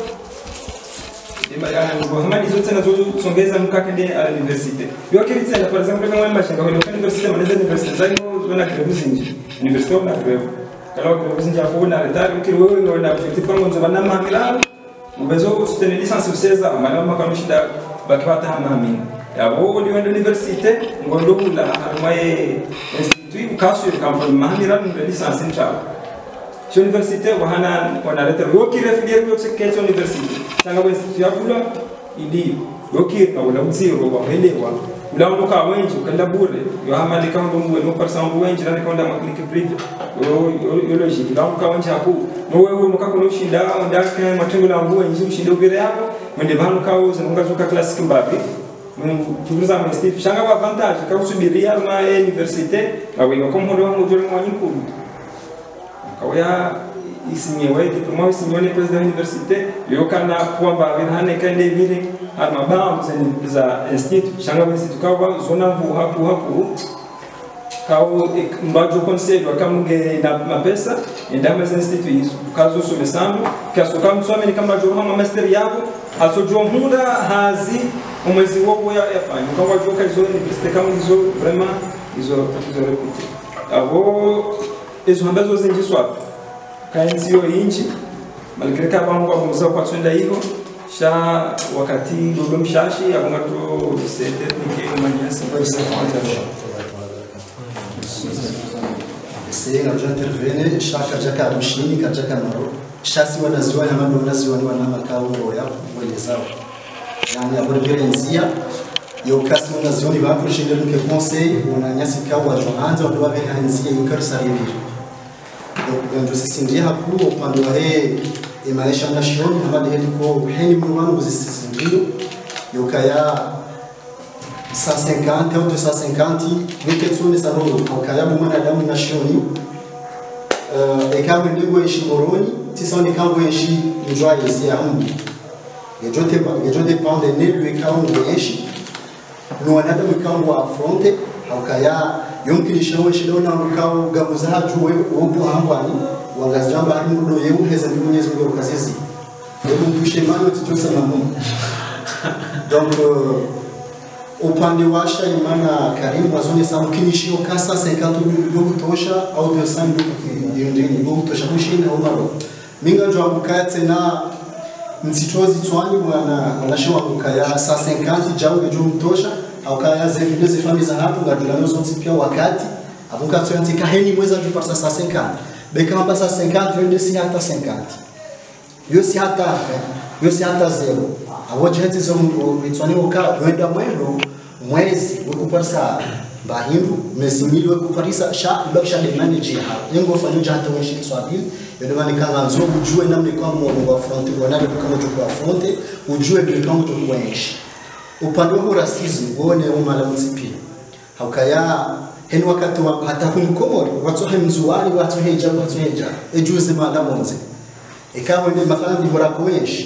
Hamadi zote nazosongeza mkakende à l'université. Yo kiritsa par exemple kama Majenga wale university maneza university zao zona krevuzinji. University na krevu. Kala krevuzinji afu na retard ukiri wewe na objectif wangu nzo bana mamila. Ubezo ustene licence useza amana makanushida bakipata hamami. Yabo uli wenda university ngondo kula harmaye institut ukasu kampo mamira na licence nchao. Université wana letter yoki refilier yo tsekete university tanga wa institut yakula ili yoki na wala mziro wa helewa ula ndoka wenji kala bure yo hamali kama mbwe no percent wenji na konda makliki prive yo logique la ndoka wenji hapo no wewe ndoka kono shinda ndaka matengo la mbwe wenji ushinda ubire yako mwende vanu kao zinungazuka classic mbabi kivuza mu Steve shanga wa vantage kao subiria na universite awe wakomhodo wangu jole mwanyikuru kawaya isinyewe diploma isinyewe president universite yokana kwamba virhane kaende vile armabam za institute shanga wa institute kao zona mvu hapo kao mbajo conseil wakamunge na mapesa endama za institute kazo somesando kaso kama msome ni kama joro ma master yako asojua muda hazi umwezi wako yafanya kama joka hizo universite kama hizo vraiment hizo repute abo hizo ambazo zinjiswa kaenzio inchi malikirika bangu kwa mzao kwa twenda hiyo sha wakati dodo mshashi akungato sete nike manyasi kwa c'est quand j'intervenais chaque jaka mshini kajaka maro shasi wanaziwa na mambo wanaziwa ni wana makao ya kuelezao yani aborgerenzia yo kasi wanaziwa ni watu shinde nke conseil wananyasi kao wa johanza watu wabe hanzia yukarsa hivi donc je sindia hapo upande wa maisha nation na madeni ko heni mwana uzisindio yo kaya 150 ou 250 wiketsone sanoro akaya mwanadamu nashoni ekawe ndego ishimoroni tisoni kango ishi njwa yezi ya mungu yejo depende ne lui kango ishi no anada mkango afronte akaya yomkilishawe shidona mkao gamuza juwe upo hambani wangazamba harundo yeu heza ndi Mwenyezi Mungu kazizi hebu mpushe mano titosa na Mungu donc upande washa imana Karimu wazone sana kinishio kasa 50 ndugu tosha au 200 ndugu tosha kushina au malo minga jwa mkate na mtitozi twani wanashowa kukaya saa 50 jao ndio tosha au kaya zevile zifami za hapo ngadulano zote pia wakati abuka tsoyanti kaheni mweza juu saa 50 beka hapa saa 50 wende si hata 50 yo si hata zero abo jeti zo mtwani uka wenda mwezi wekupasa bahindu mezimili wekuparisa sha bakisha de manager ha yengo fanyuja hata weshi Kiswahili ndio maana kama nzo ujue namna kwa mwa front wanali kama tukua front ujue ndio kama tukua nchi upande wa racism uone umala msipi haukaya heni wakati wa hata kumkomori watu hemzuani watu heja ejuze madamonze ikawa ndio mafanya ni bora kuishi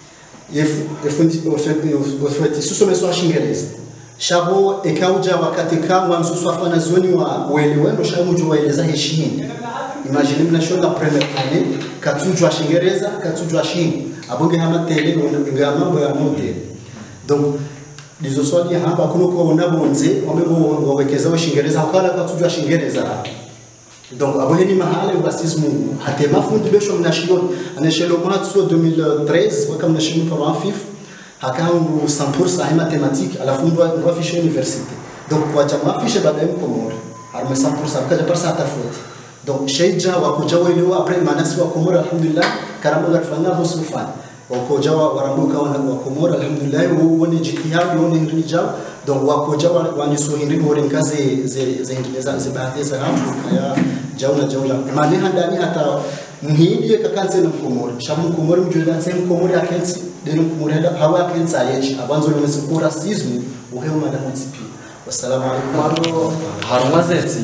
ofeti susomeswa Shingereza shabo ekauja wakati kama msusu afana zoni wa uelewendo shamu juwaeleza heshini imagine mnashonga premier année katujwa Shingereza katujwa shini abonge hama tele nga mambo ya monde donc dizo swali hapa kuno kwa unabonze wamebo wawekeza wa Shingereza wakala katujwa Shingereza donc abonge ni mahala ubasismu hate mafundi besho mnashio aneshelo matso 2013 wakam nashimo kwa FIF hakangu 100% mathématique alafu ndo afishe université donc kwa chama afishe baadaye Komoro arme 100% kaja parsa atafoti donc sheija wakuja wale après manasi wa Komoro alhamdulillah karamo garfanya husufani wakoja warambuka wana wa Komoro alhamdulillah wone jitihadi wone ndija donc wakoja wanisuhindi bore kazi ze baadhi za hapo ya jaula mane handani hata mhindi kakanze na Komoro shamu Komoro mjula sema Komoro akensi deno kumurenda hawa kensa yechi abanzo no mesukura racism uhema na mtsipi wassalamu alaykum harumazeti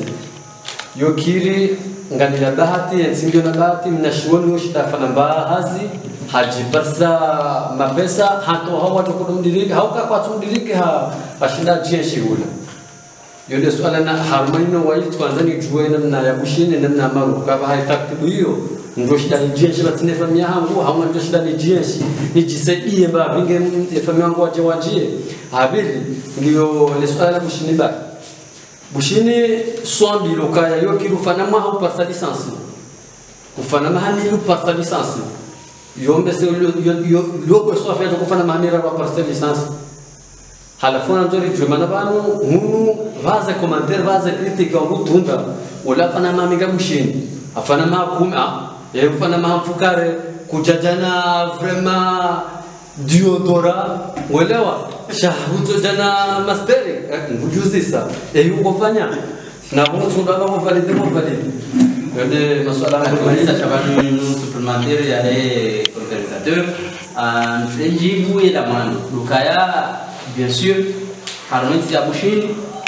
yokiri nganira bahati yatsindio na bahati mnashuoni ushitafana bahazi haji barsa mapesa hato hawa tukudomdirika hauka kwa tundirike hashinda jeshi hula yode swala na harmanino wa yitu kwanza ni juwe namna ya bushine namna maru kaba haitaktibu hiyo ndo shida ni jeshi batine famia hangu hawa ndo shida ni jeshi ni jisaidie ba binge famia wangu wajie habili ndio le swala la bushine swambi lokaya yo kirufana mwa au par sa licence kufana mahali yo par sa licence yombe se yo ko so afia kufana mahali ra par sa licence halafuna nzuri jumana banu hunu vaza commentaire vaza critique wangu tunda wala fana mamiga bushine afana ma kuma yefana mahafukare kujajana vraiment diodora welewa shahuzo jana masteri ngujuzi sa yuko fanya na bonzo ndaba ko valide ndio masuala ya kumaliza chabani supplémentaire ya les organisateurs njibu ila mano lukaya bien sûr harumenti ya bushini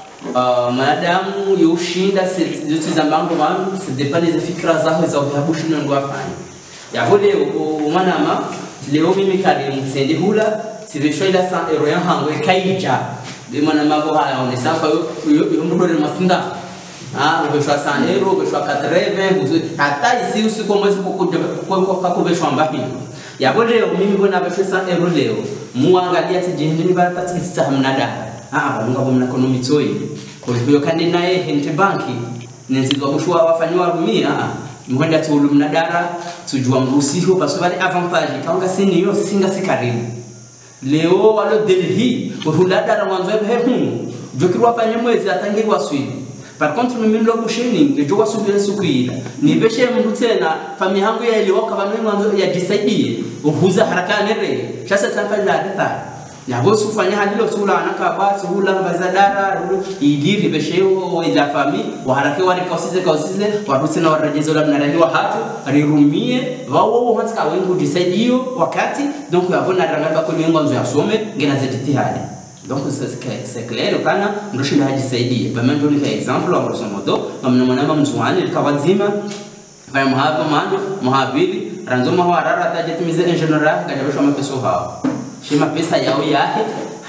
maadamu yoshinda zote za mbango wangu sidepende za fikra zao za uhabushini ndo afanye yabo leo umanama leo mimi kadi msende hula sivishwaila sa eroya hango ekaija bimana mabo haya onesa kwa yo mudore masinda ubeshwa sanero ubeshwa 80 hata isi usiku mwezi kwa kubeshwa mbapi yabo leo mimi bona beshwa €100 leo muangalia tijindini batatisa hamnada balunga bomna economy toy kwa hiyo kandi naye hente banki nenzizwa kushwa wafanywa rumia mwenda tulu mnadara tujua mrusiho parce que avantage kaanga siniyo singa sikaribu leo walo Delhi uhuladara mwanzo hehu jokirwa fanya mwezi atangirwa swidi par contre mimi ndo kusheni ngejowa subira sukuira nibeshe mndu tena fami yangu ya iliwaka bamwe mwanzo ya disaidie uhuza haraka nere sasa tafanya data na bosu fanya hadilo sula anaka basi hula bazadara idiri besheo ila fami wa haraka wale kausize warusi na warajezo la mnaraliwa hatu rirumie wao hatika wengu disaidio wakati donc yabona rangaba ko wengu nzo yasome ngena zitihadi donc c'est clair kana ndoshinda hajisaidie bamendo ni example wa grosso modo mnamana mzwani kawazima kaya mahaba mando mahabili ranzoma wa rara tajitimize engineer kajabishwa mapeso hao shima pesa yao yake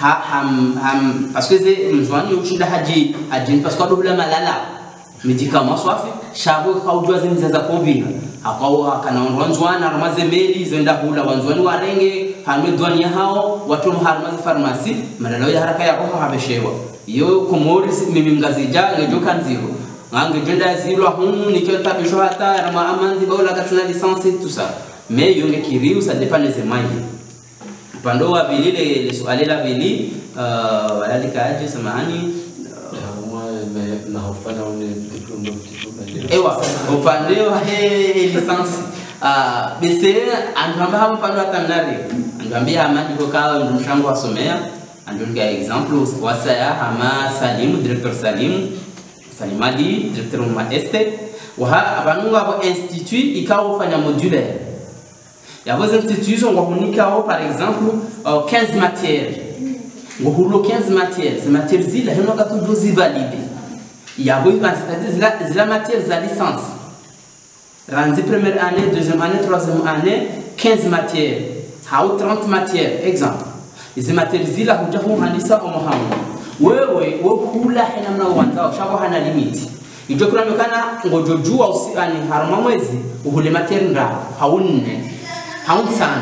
parce que c'est mzwani ushinda haji parce que ndo malala médicament swafi shabo kaujwa zimiza covid akawa kana wanzwana ramaze meli zenda hula wanzwani warenge hanwe dwani hao watu harmaze pharmacy malalo ya haraka yako habeshewa yo komori mimi mgazija ngejoka nziro ngange jenda ziro humu nikiota bisho hata rama amandi baula katina licence tout ça mais yonge kiriu ça dépend des moyens pando wa bilile le swali la bili wala likaje samahani na hufanya une diploma ewa upande wa lisansi bese andamba hapo pando atamnari andambia amadi kwa kawa mshango wasomea andonga example wasaya ama Salim directeur Salimadi directeur wa este wa abanunga wa institut ikawa fanya modulaire ya vos institutions ngo hunika par exemple 15 matières ngo hulo 15 matières ces matières zile heno katujuzi valide ya bo c'est-à-dire la matière za licence randi première année deuxième année troisième année 15 matières hao 30 matières exemple hizi matières zile huja kuhandisa umuhamu wewe hula hena mna uanzao shabo hana limit ijo kuna mekana ngojojua usiani harama mwezi uhule matière nda haunne sana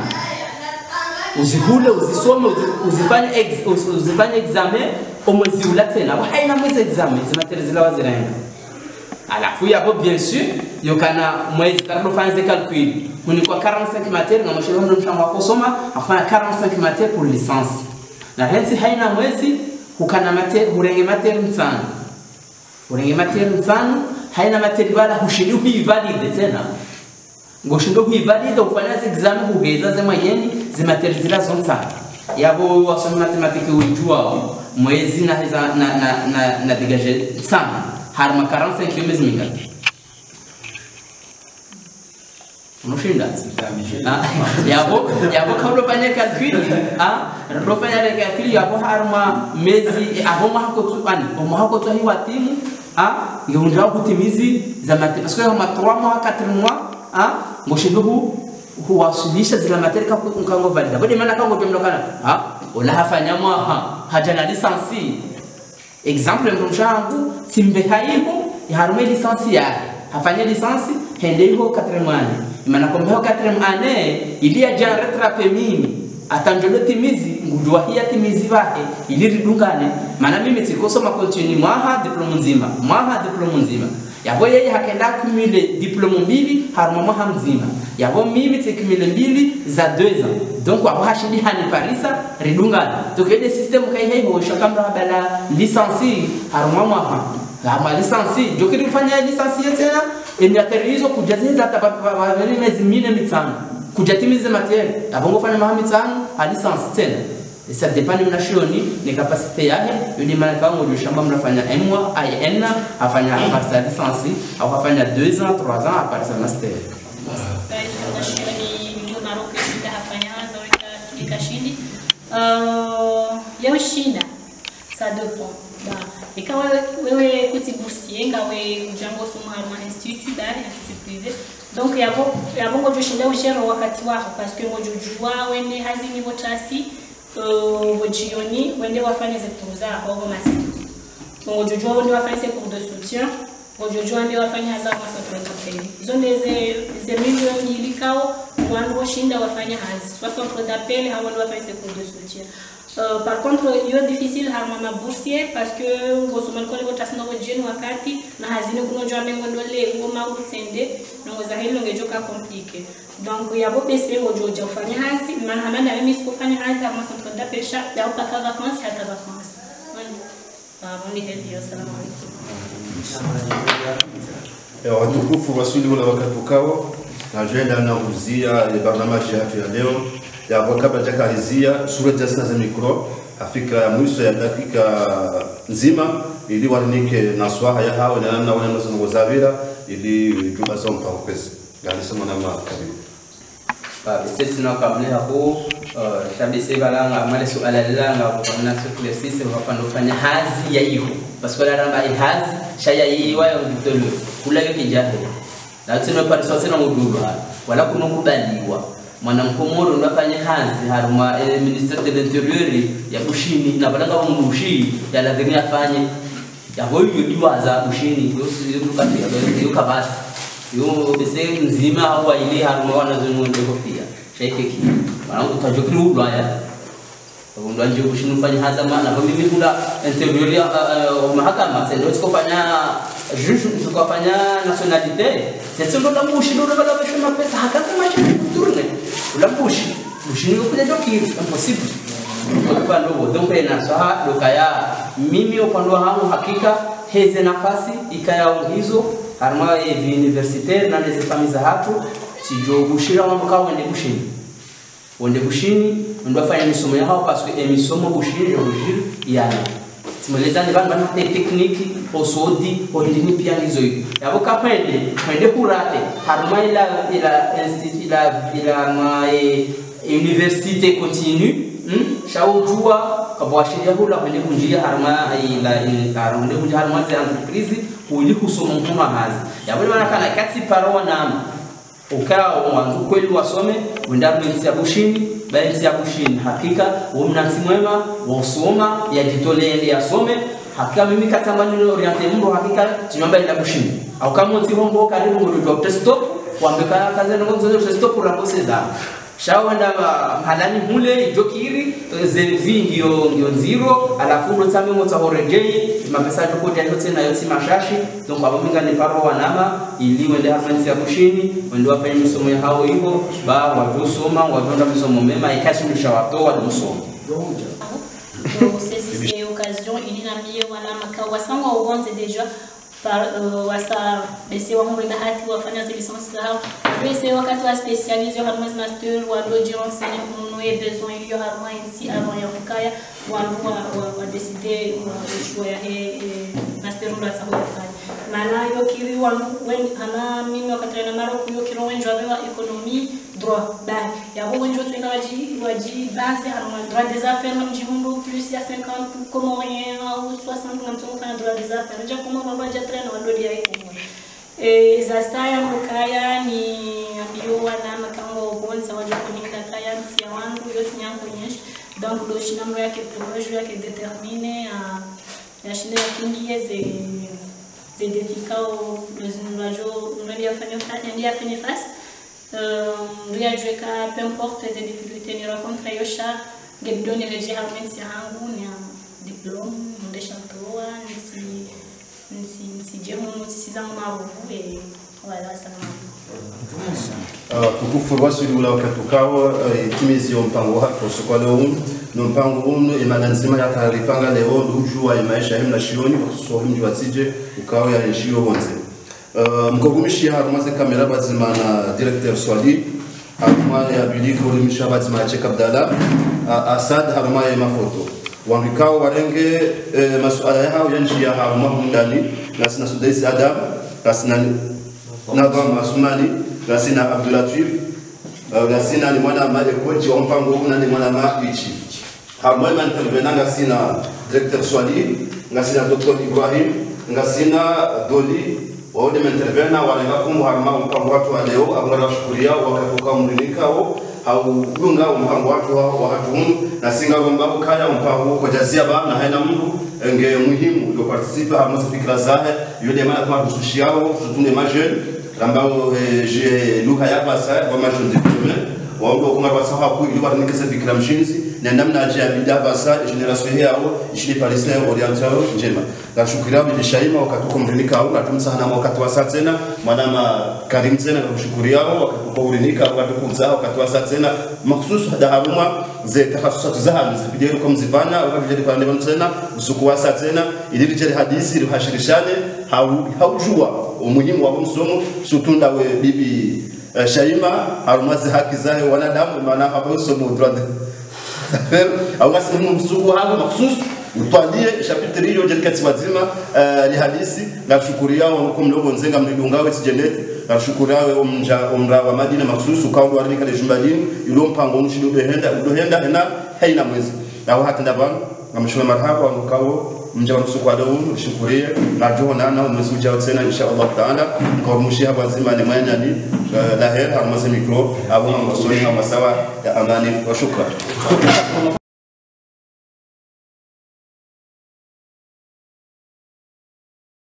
uzihule uzisome uzifanye examen omwezi ula tena haina mwezi examen zimaterezila waziranga alafu yapo bien sûr yokana mwezi karibu fanya calcul muni kwa 45 matières na mshelo ndo mshamba kusoma afanya 45 matières pour licence na hensi haina mwezi hukana matière hurenge matière mfano haina matière wala hushindi valide tena ngoshindo kuivalida ufanya examen hugeza zema yeni zimaterizira zonta yabo wasoma matematiki ujua mwezi na dégage sana harma 45 mwezi mingapi unoshinda yabo kabla fanya calcul rofanya calcul yabo harma mwezi ahoma hako tu hiwa timu ngeundra kutimizi za matematiki parce que harma 3 mois 4 mois ngoshinduhu huwasilisha zile materi kango valida bodi maana kango tumlokana wala hafanya mwa hajana lisansi exemple mshangu simbe haibo yaharume lisansi ya hafanya lisansi hende hiyo 4 mois maana kwa hiyo 4 année ili aja retrape mimi atanjolo timizi ngujua hiya timizi wake ili ridungane maana mimi sikosoma continue mwaha diploma nzima yabo yeye hakenda kumule diploma mbili haruma hamzima yabo mimi tekimile mbili za 2 ans donc wabo hashindi hani parisa ridungana donc ile system kai hiyo shakamra bala licenci haruma mwaha haruma licenci jokiri kufanya licenci tena inaterizo kujaziza tabaveli miezi 4 kujatimiza matière abongo fanya mahami tano a licenci tena ça dépend de nashoni ni capacité yake yoni malaka ngo shamba mnafanya M1 IN afanya parsa licence au afanya 2 ans 3 ans à parsa master ya shida ça dépend et quand wewe kuti boursier ngawe jango soma harma institut privé donc ya bongo joshinda ushera wakati wako parce que ngojo jua wende hazini botrasi bojioni wende wafanye zetu zako au masi ngojo jua wende wafanye ses cours de soutien ngojo jua wende wafanye hazama centre d'appel izo ndeze milioni ilikao wandu washinda wafanye hazi soit centre d'appel hawo wende wafanye ses cours de soutien. Par contre, il est difficile à ma boursier parce que vous savez que vous avez un jeune wakati na hazine kuno jua mengo ndole ngoma utsende na ngozahili ngejoka compliqué. Donc il y a beau pese ngojo ufanya hazi maana hamana mimi sikufanya hazi ama centre d'appel ya upaka vacances hata vacances. Mwani hadi assalamu alaykum. Watukufu wasuli wala wakati ukao na jenda na uzia barnamaji yetu ya leo ya kabla jakalizia sura jasna za mikro Afrika ya mwisho ya dakika nzima ili warinike na swaha ya hao na namna wana nazo ngozavira ili juma zao mpa pesa yani sema na makabili sisi na kabla hapo shabisi balanga mali suala langa kwa na sukule sisi wafanya hazi ya hiyo parce que la ramba hazi shaya hii wao mtolo kula yote jahe na tuna pale sasa na muduru wala kuna kubaliwa mwanamkomoro unafanya kazi haruma ministère de l'intérieur ya bushini na balanga mushi ya lazima afanye ya hoyo diwaza bushini yo kabasi yo bese nzima au ile haruma wanazungumza kofia shaikeki wanangu tutajokiri ulaya ndio nje bushini ufanye haza maana kwa mimi kuna intérieur ya mahakama ndio tukofanya juge tukofanya nationalité c'est ndo la mushi ndo la bala pesa hakata macho tourne la bushi ni kuja doki impossible kwa ndogo donc ina saha lokaya mimi upande wangu hakika heze nafasi ikaya hizo harma universitaire na les familles za hapo sijo bushira mambo kwa wende bushini ndo afanye misomo yao parce que emisomo bushiri yana simulezani bana tekniki osodi odini pia hizo hiyo yabo kapende kurate harma ila université continue shaujua kabwashiria hula kwende kunjia harma ila kunjia harma za entreprise kuili kusoma mkono hazi yabo bana kana kati paroa na ukao mwangu kweli wasome wenda mlisi ya bushini bali ya bushini hakika umnansi mwema wasoma yajitolee yasome hakika mimi katamani oriente mbo hakika tunaomba ila bushini au kama mtihombo karibu ngo do stop kuambeka kazi ngo stop kurambose za shawanda halani mule jokiri zenvi ndio zero alafu ndo tame mota horejei mapesa yako ndio tena yote mashashi donc abo minga ni paro wanama ili wende hafansi ya bushini wende wafanye misomo ya hao hivyo ba wajosoma wajonda misomo mema ikashimisha watoa msomo donc c'est occasion il na mie wana makawa sangwa uonze déjà par wasa bese wangu ina hati wafanya licence zao bese wakati wa spécialisé wa master wa doji enseigne nous et besoin il y aura moins ici avant ya kukaya wa décider choix ya master ndo atakufanya maana hiyo kiri when ana mimi wakati na maro kuyo kiro wenjo wa economie droit ba ya wenjo tuna waji base harma droit des affaires na mjimbo plus ya 50 comment rien ou 60 na mtofanya droit des affaires nje kama mambo ya tena wadodi ya iko za staya mukaya ni bio wana makango bonza waje kunika kaya msia wangu yote nyango nyesh donc do shinamro yake projet yake déterminé ya shine ya kingie ze defikao lezinurajo ndio afanye face ndio ajweka peu importe les difficultés ni rencontre yosha gedoni leje harmens yangu ni diplôme ndesha toa nisi jemo nisi zangu maruvu wala sana tukufu wasuli ula wakati ukao itimizi mpango wako kwa leo mpango huu imananzima ya taripanga leo ndujua maisha hemna shioni kwa mji wa Tije ukao ya njio wonze mkogumishi harumaze kamera bazima na directeur Swali haruma ya biliko limisha bazima ya Cheikh Abdalla Asad haruma ya mafoto wangikao warenge masuala yao ya njia haruma ndani na sina Sudaisi Adam na sina Nagama Sumani na sina Abdulatif na sina ni mwana mali koji wa mpango huu na ni mwana mapichi harmoy man intervenanga sina directeur Swali ngasina Dr. Ibrahim ngasina Doli wode intervena walenga kumu harma mpango watu wa leo abara shukuria wakatoka mlinikao au bunga mpango watu wa hatumu na singa gomba kaya mpango kwa jazia ba na haina mtu enge muhimu ndio participe harma fikra zahe yode maana kama kusushiao tutunde majeni ambao je lugha ya basa wa majeni diplome wao kuma basa hapo ili wanikeze fikra mshinzi na namna ya bidhaa basa generation yao ishini palestina oriental njema na shukrani bila shaima wakati kumridhika au natumsa hana wakati wa saa tena mwanama Karim tena na kushukuru yao wakati kuridhika wakati kumzaa wakati wa saa tena mahsusu hada haruma ze takhasusat zaha mzibidero kama zivana wakati jadi pande tena usiku wa saa tena ili lijali hadisi ili hashirishane haujua umuhimu wa msomo sutunda we bibi shaima harumazi haki zahe wanadamu maana hapo somo droit au ngasimu msuku hapo mahsus utwalie chapitre hiyo jelikati wazima ni hadisi na shukuri yao mkomlogo nzenga mlungawe tijeneti na shukuri yao umra wa Madina mahsus ukaongo arika le jumbalini yulo mpango unishido dohenda na haina mwezi na hata ndabana ngamshukuru marhaba wanukao mjawa nusuku wa dawu shukurie na jona na mwezi ujao tena inshallah taala kwa mshia wazima ni mwanyani la heri hamasa mikro au hamsoni hamasawa ya amani wa shukran